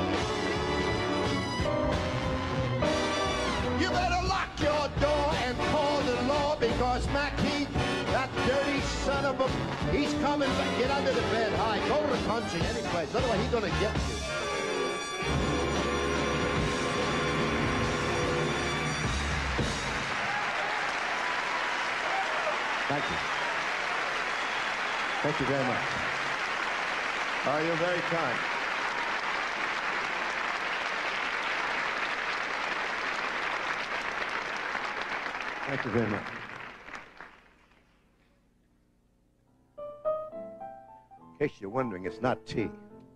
You better lock your door and call the law, because Mac Heath, that that dirty son of a... He's coming back. Get under the bed. Hi. Go to the country any place. Otherwise, he's going to get you. Thank you. Thank you very much. Oh, you're very kind. Thank you very much. In case you're wondering, it's not tea.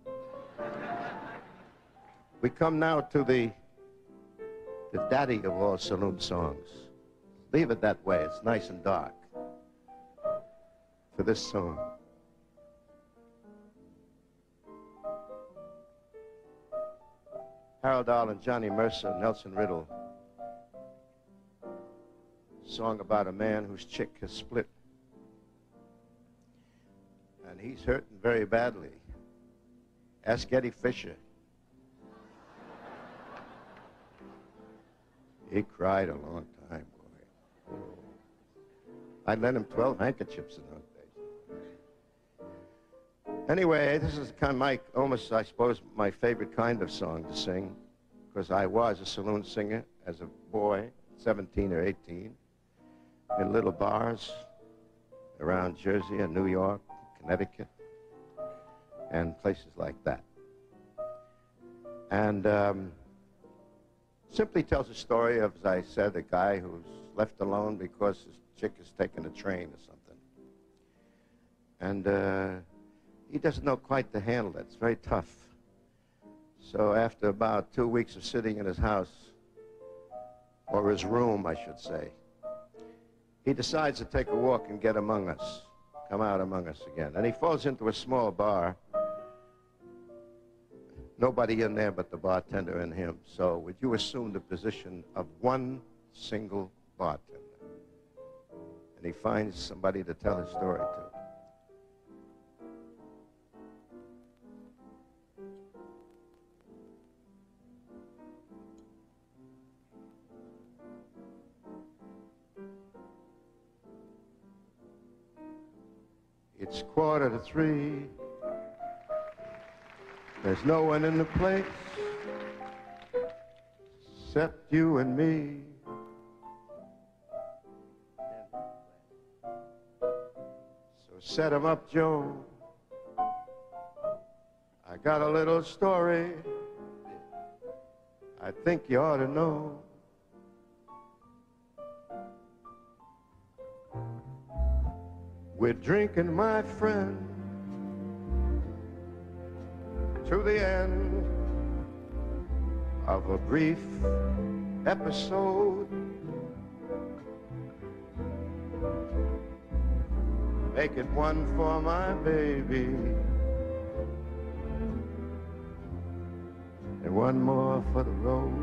We come now to the, the daddy of all saloon songs. Leave it that way. It's nice and dark. For this song. Harold Arlen, Johnny Mercer, Nelson Riddle. Song about a man whose chick has split. And he's hurting very badly. Ask Eddie Fisher. He cried a long time, boy. Oh. I lent him twelve handkerchiefs in those days. Anyway, this is kind of my, almost, I suppose, my favorite kind of song to sing, because I was a saloon singer as a boy, seventeen or eighteen, in little bars around Jersey and New York, Connecticut, and places like that. And um, simply tells a story of, as I said, a guy who's left alone because his chick has taken a train or something. And uh, he doesn't know quite to handle it. It's very tough. So after about two weeks of sitting in his house, or his room, I should say, he decides to take a walk and get among us, come out among us again. And he falls into a small bar. Nobody in there but the bartender and him. So would you assume the position of one single bartender? And he finds somebody to tell his story to. It's quarter to three. There's no one in the place except you and me. So set 'em up, Joe. I got a little story I think you ought to know. We're drinking, my friend, to the end of a brief episode. Make it one for my baby and one more for the road.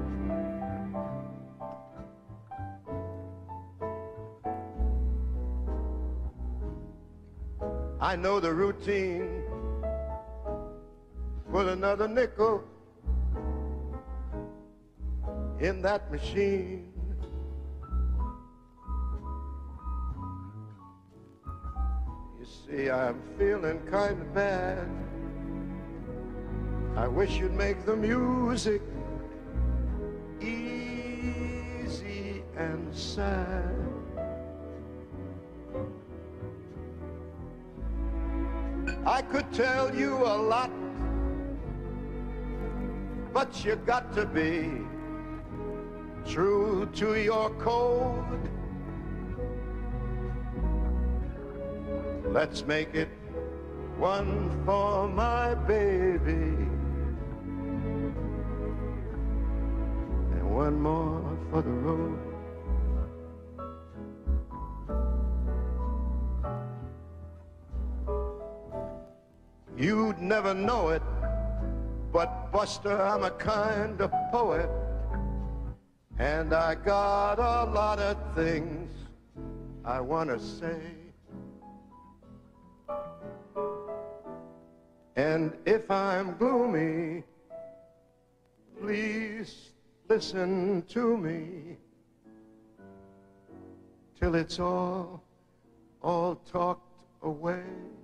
I know the routine. Put another nickel in that machine. You see, I'm feeling kind of bad. I wish you'd make the music easy and sad. I could tell you a lot, but you got to be true to your code. Let's make it one for my baby and one more for the road. You'd never know it, but Buster, I'm a kind of poet, and I got a lot of things I want to say. And if I'm gloomy, please listen to me till it's all all talked away.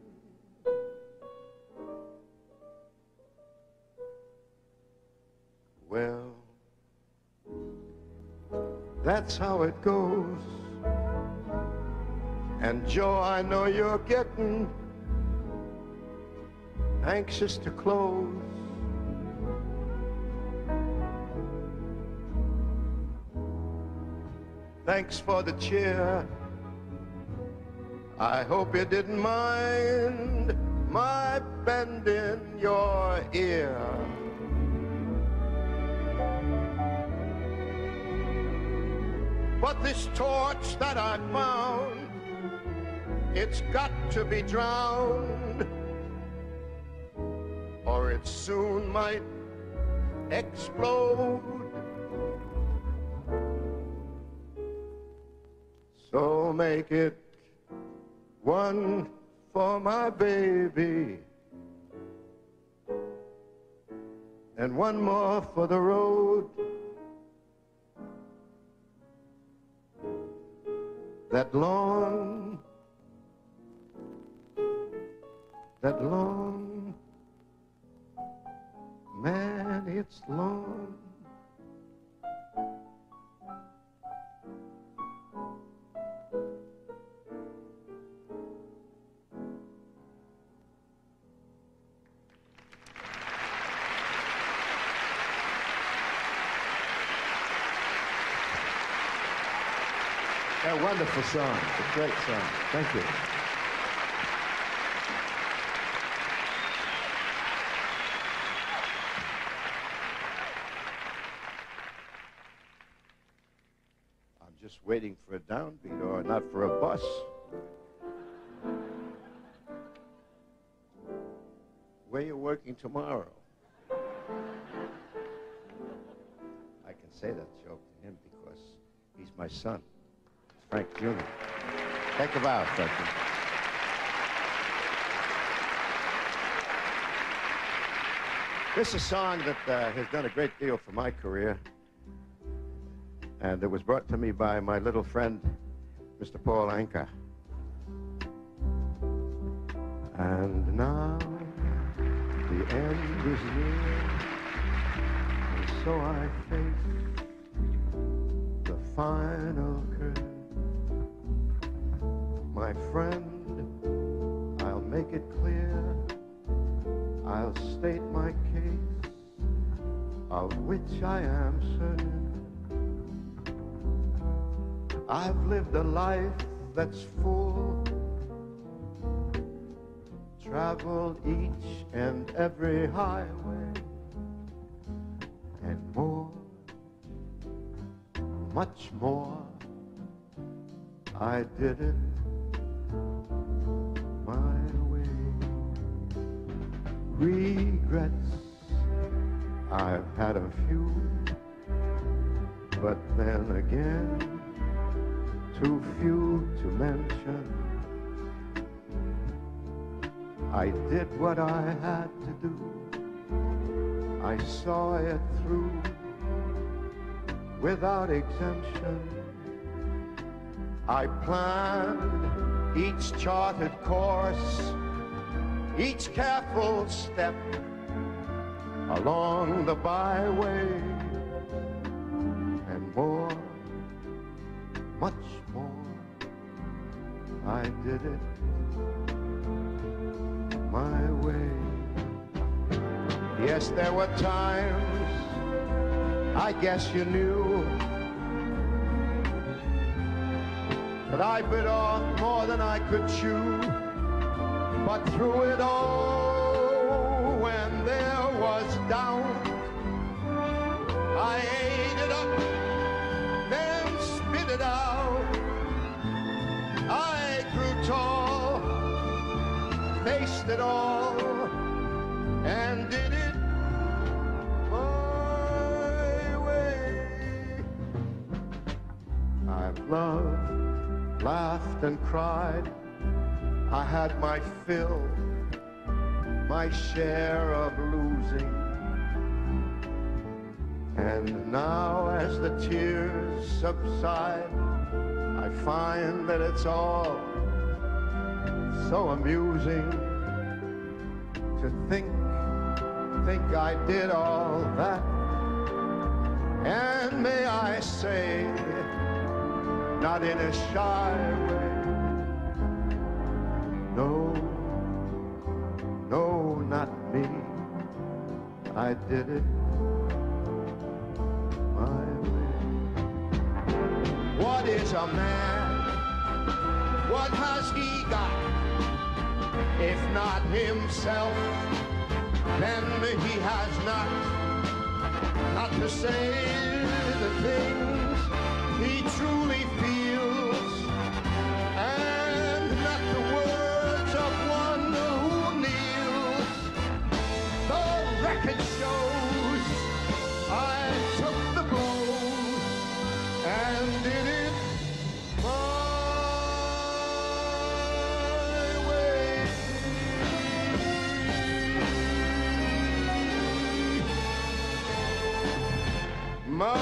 Well, that's how it goes. And Joe, I know you're getting anxious to close. Thanks for the cheer. I hope you didn't mind my bending your ear. But this torch that I found, it's got to be drowned, or it soon might explode. So make it one for my baby, and one more for the road. That long, that long, man, it's long. A wonderful song. It's a great song. Thank you. I'm just waiting for a downbeat or not for a bus. Where you working tomorrow? I can say that joke to him because he's my son. Frank Junior Take a bow, Frankie. This is a song that uh, has done a great deal for my career. And it was brought to me by my little friend, Mister Paul Anka. And now the end is near, and so I face the final curtain. My friend, I'll make it clear, I'll state my case, of which I am certain. I've lived a life that's full, traveled each and every highway, and more, much more, I did it my way. Regrets, I've had a few, but then again, too few to mention. I did what I had to do. I saw it through without exemption. I planned each charted course, each careful step along the byway, and more, much more, I did it my way. Yes, there were times, I guess you knew, that I bit off more than I could chew. But through it all, when there was doubt, I ate it up, then spit it out. I grew tall, faced it all, and did it my way. I've loved, laughed, and cried. I had my fill, my share of losing. And now as the tears subside, I find that it's all so amusing to think, think I did all that. And may I say, not in a shy way, no, no, not me. I did it my way. What is a man? What has he got? If not himself, then he has not, not to say the things he truly feels, and not the words of one who kneels. The record shows I took the blows and did it my way. My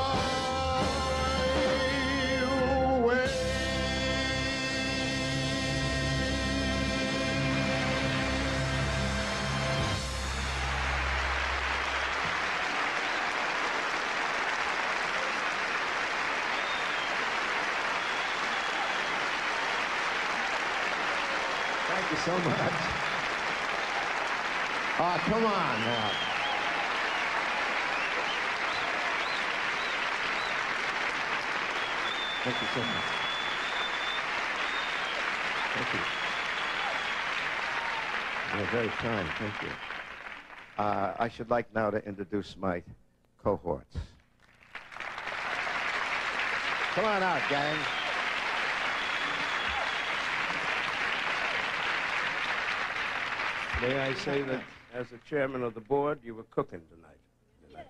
way. Thank you so much. Ah, come on now. Thank you so much. Thank you. You're very kind. Thank you. Uh, I should like now to introduce my cohorts. Come on out, gang. May I say that as the chairman of the board, you were cooking tonight. tonight.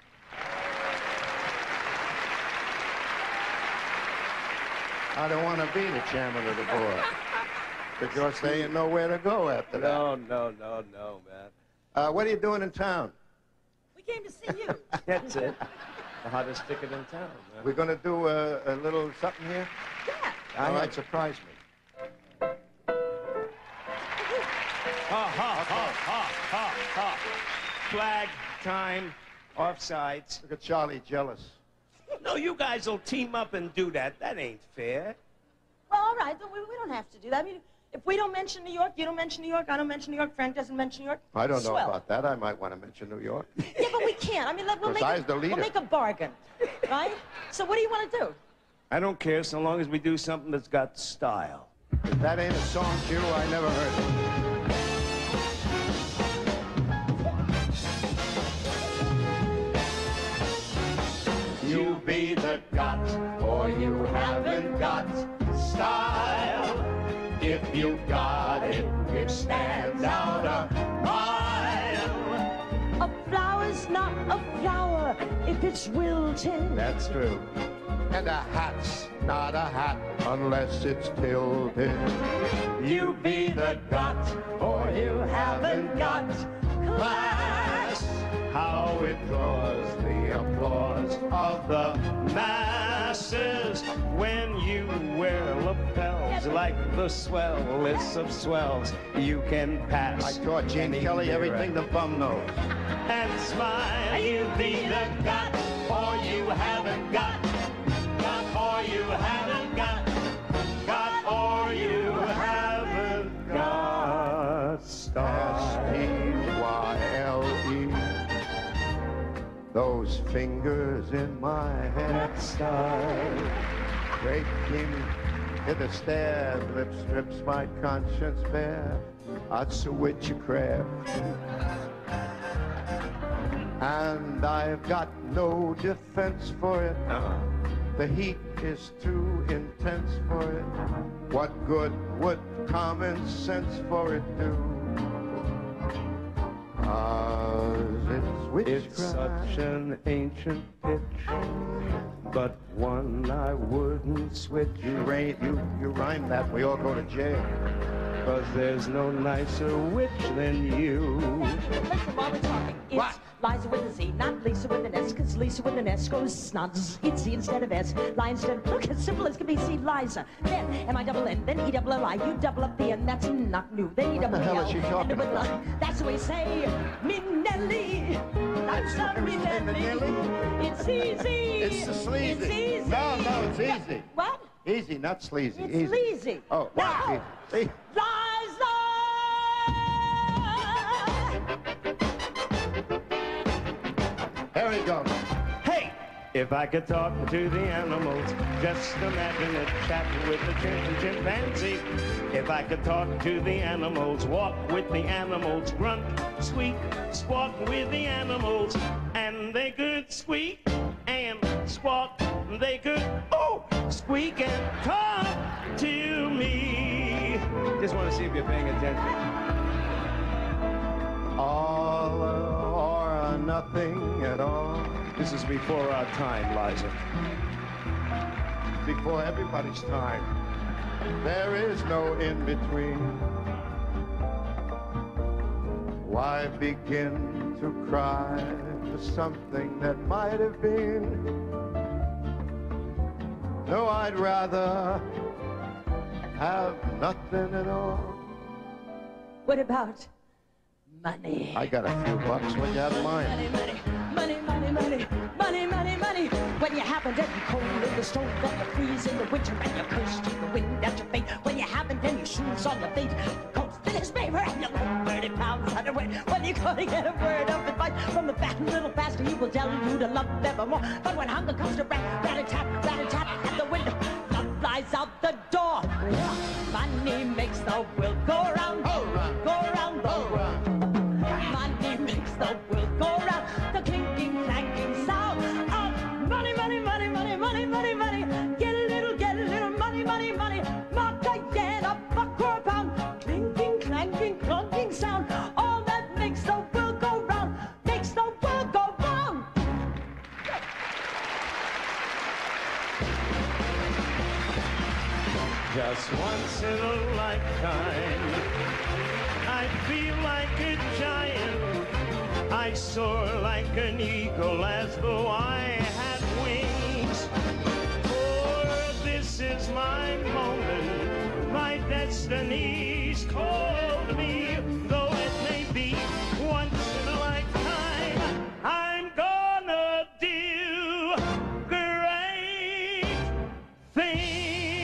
I don't want to be the chairman of the board because they ain't nowhere to go after that. No, no, no, no, man. Uh, what are you doing in town? We came to see you. That's it. The hottest ticket in town, man. We're going to do a, a little something here? Yeah. All right, surprise me. Ha, ha, ha, ha, ha, ha. Flag, time, offsides. Look at Charlie jealous. No, you guys will team up and do that. That ain't fair. Well, all right, but we, we don't have to do that. I mean, if we don't mention New York, you don't mention New York, I don't mention New York, Frank doesn't mention New York. I don't know Swell. about that. I might want to mention New York. Yeah, but we can't. I mean, let, we'll, make Besides a, the leader. we'll make a bargain, right? So what do you want to do? I don't care so long as we do something that's got style. If that ain't a song cue, I never heard it. You be the got, or you haven't got style. If you got it, it stands out a mile. A flower's not a flower if it's wilted. That's true. And a hat's not a hat unless it's tilted. You be the got, or you haven't got class. How it draws the applause of the Masses, when you wear lapels like the swellest of swells, you can pass. I taught Gene Kelly everything the bum knows. And smile, you be the got, or you haven't got. Got or you haven't got. Got or you haven't got. S P Y L E. Those fingers in my head start breaking in the stab. Lip strips my conscience bare. That's a witchcraft. And I've got no defense for it. Uh-uh. The heat is too intense for it. What good would common sense for it do? 'Cause it's witchcraft. It's such an ancient pitch, but one I wouldn't switch. You, rain, you, you rhyme that, we all go to jail. 'cause there's no nicer witch than you. Listen, while we're talking, it's What? Liza with a Z, not Lisa with an S, because Lisa with an S goes snods. It's Z instead of S. Lie instead of, look, as simple as can be. See, Liza. Then M I double N, then E double L I. You double up the N, that's not new. Then E double the hell L. is she talking and with about? L. That's the way you say Minnelli. Liza Minnelli. It's easy. It's the sleazy. It's easy. No, no, it's easy. What? Easy, not sleazy. It's easy. sleazy. Oh, No. see? Liza! Here he goes. Hey! If I could talk to the animals, just imagine it chatting with the chim- chimpanzee. If I could talk to the animals, walk with the animals, grunt, squeak, squawk with the animals, and they could squeak and squawk. They could, oh, squeak and talk to me. Just want to see if you're paying attention. All or nothing at all. This is before our time, Liza. Before everybody's time. There is no in-between. Why begin to cry for something that might have been? No, I'd rather have nothing at all. What about money? I got a few bucks when you have mine. Money, money, money, money, money, money, money, money. When you haven't any cold in the stove and you freeze in the winter and you curse to the wind at your feet. When you haven't any shoes on your feet, coats in his paper and you look thirty pounds underwear. When you're gonna get a word of advice from the fat little bastard, he will tell you to love nevermore. But when hunger comes to rat, rat a tap, rat a tap at the window, love flies out the door. Money makes the world go round, Go round. go round the Go world. Money makes the world go round. The clinking, clanking sound of money, money, money, money, money, money, money. Get a little, get a little money, money, money. Mark a yen, a buck or a pound. Clinking, clanking, clunking sound. All that makes the world go round. Makes the world go round. Just once in a lifetime, I feel like a giant. I soar like an eagle as though I had wings. For this is my moment, my destiny's called me. Though it may be once in a lifetime, I'm gonna do great things.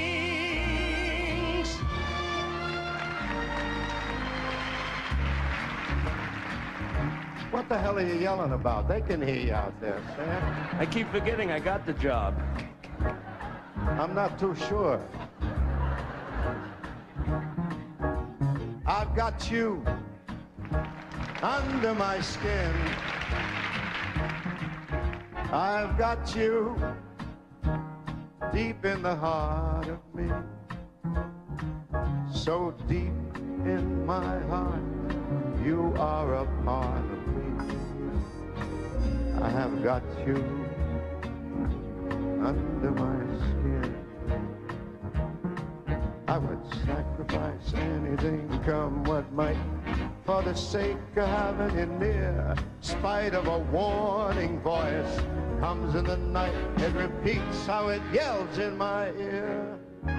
What the hell are you yelling about? They can hear you out there, Sam. I keep forgetting I got the job. I'm not too sure. I've got you under my skin. I've got you deep in the heart of me. So deep in my heart, you are a part of me. I have got you under my skin. I would sacrifice anything, come what might, for the sake of having you near. Spite of a warning voice comes in the night, it repeats how it yells in my ear.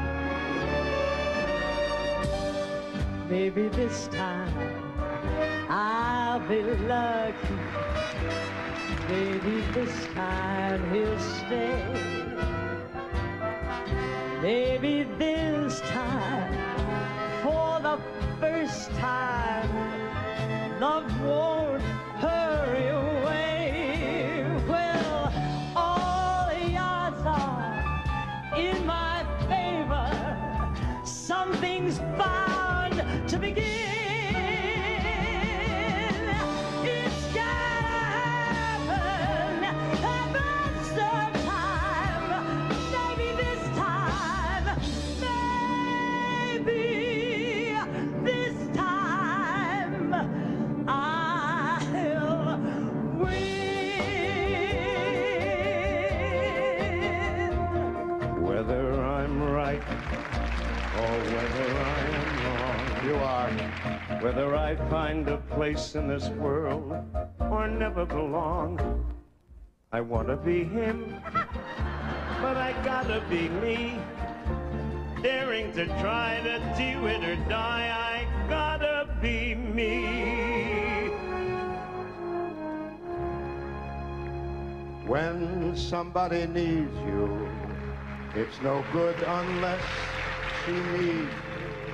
Maybe this time I'll be lucky. Maybe this time he'll stay. Maybe this time, for the first time, love won't hurry away. Well, all the odds are in my favor. Something's bound to begin. or whether I am wrong. You are. Whether I find a place in this world or never belong. I want to be him, but I gotta be me. Daring to try to do it or die, I gotta be me. When somebody needs you, it's no good unless she needs you.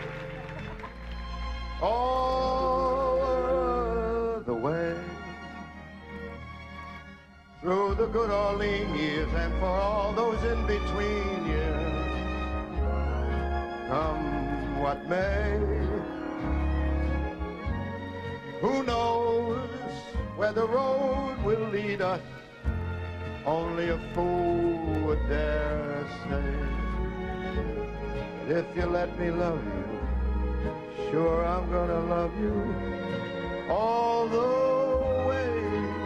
All the way through the good Orleans years and for all those in between years, come what may. Who knows where the road will lead us? Only a fool would dare say. But if you let me love you, sure I'm gonna love you all the way.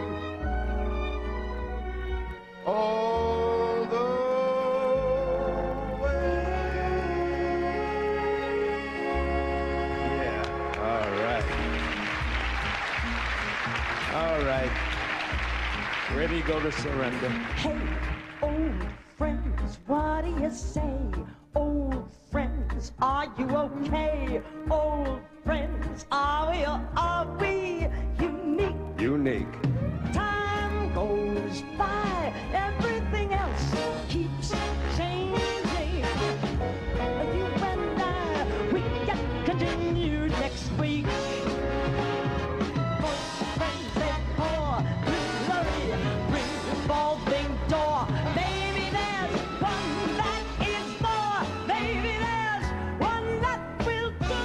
All the way. Yeah, all right. All right. Ready to go to surrender? Hey, old friends, what do you say? Old friends, are you okay? Old friends, are we or are we unique? Unique. Time goes by, everything else keeps changing. You and I, we get continued next week. Most friends they pour with glory, revolving door. Maybe there's one that is more. Maybe there's one that will do.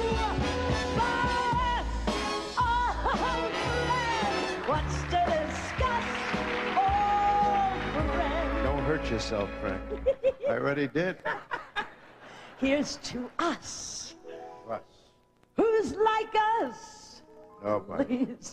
But oh, friends, what's to discuss? Oh, friends. Don't hurt yourself, Frank. I already did. Here's to us. Us. Who's like us? Nobody. Please.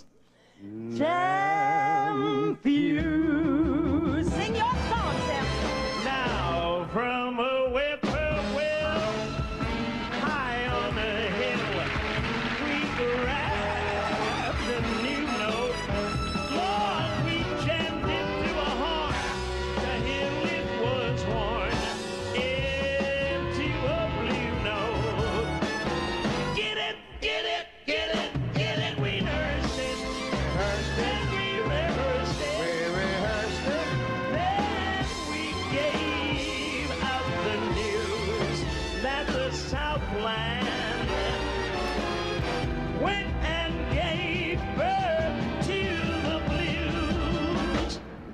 Jam few. Sing your song, Sam. Now from a whippoorwill high on the hill, we grabbed a new note. Lord, we jammed it to a horn. The hill it was worn into a blue note. Get it, get it, get it, get it. We nursed it, Rehearsed then it. we rehearsed it. We rehearsed it. Then we gave out the news that the Southland went and gave birth to the blues.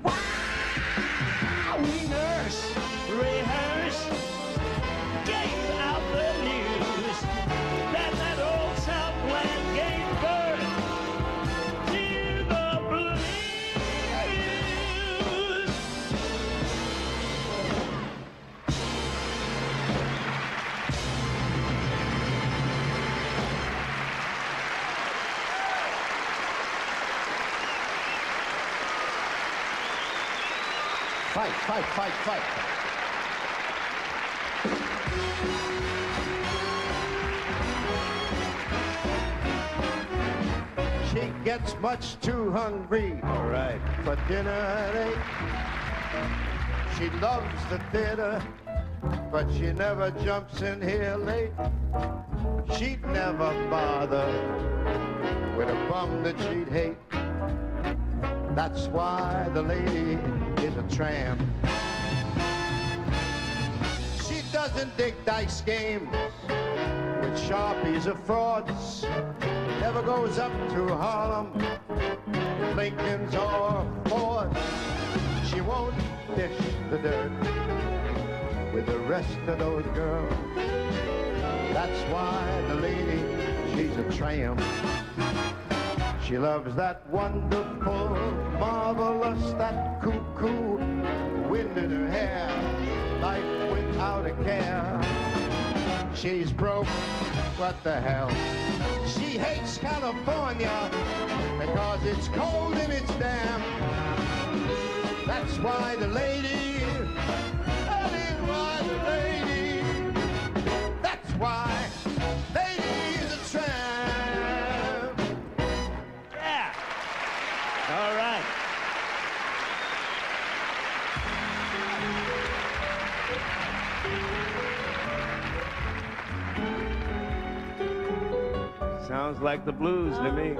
Wow! We nursed, rehearsed, gave out the news that that old Southland gave birth to the blues. Fight, fight, fight, fight. She gets much too hungry All right. for dinner at eight. She loves the theater, but she never jumps in here late. She'd never bother with a bum that she'd hate. That's why the lady is a tramp. She doesn't dig dice games with sharpies or frauds. Never goes up to Harlem, Lincoln's or Ford. She won't dish the dirt with the rest of those girls. That's why the lady, she's a tramp. She loves that wonderful, marvelous, that cuckoo, wind in her hair, life without a care. She's broke, what the hell? She hates California because it's cold and it's damp. That's why the lady, that is why the lady, that's Sounds like the blues to me.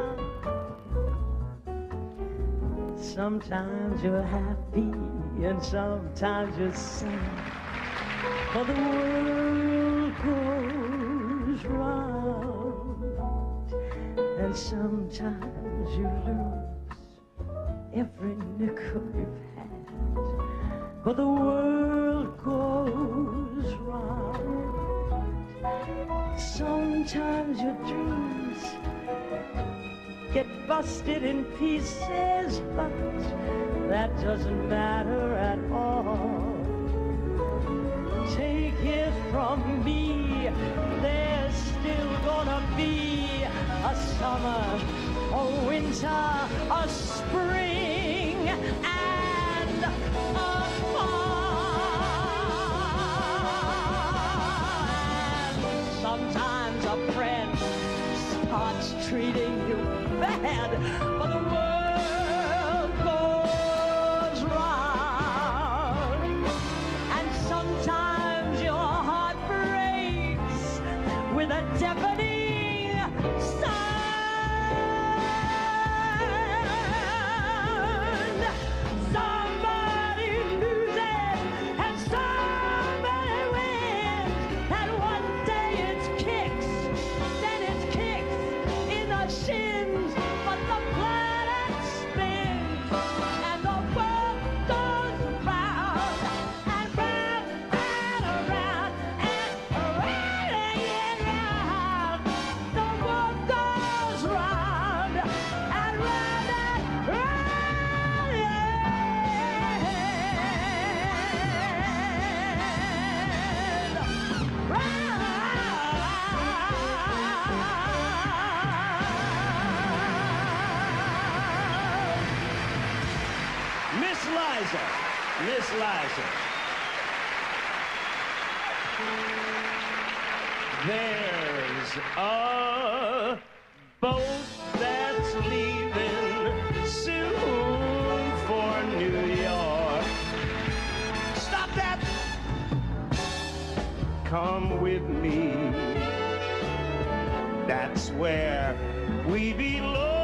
Sometimes you're happy and sometimes you're sad, but the world goes round, and sometimes you lose every nickel you've had, but the world goes round. Sometimes your dreams get busted in pieces, but that doesn't matter at all. Take it from me, there's still gonna be a summer, a winter, a spring, and a fall. And sometimes a friend starts treating you bad, but the world goes round, and sometimes your heart breaks with a deafening sound. Somebody loses and somebody wins, and one day it's kicks, then it's kicks in the shins, but the planet spins and the world goes round and round and around and around and round. The world goes round and round and round. Miss Liza, Miss Liza. There's a boat that's leaving soon for New York. Stop that! Come with me. That's where we belong.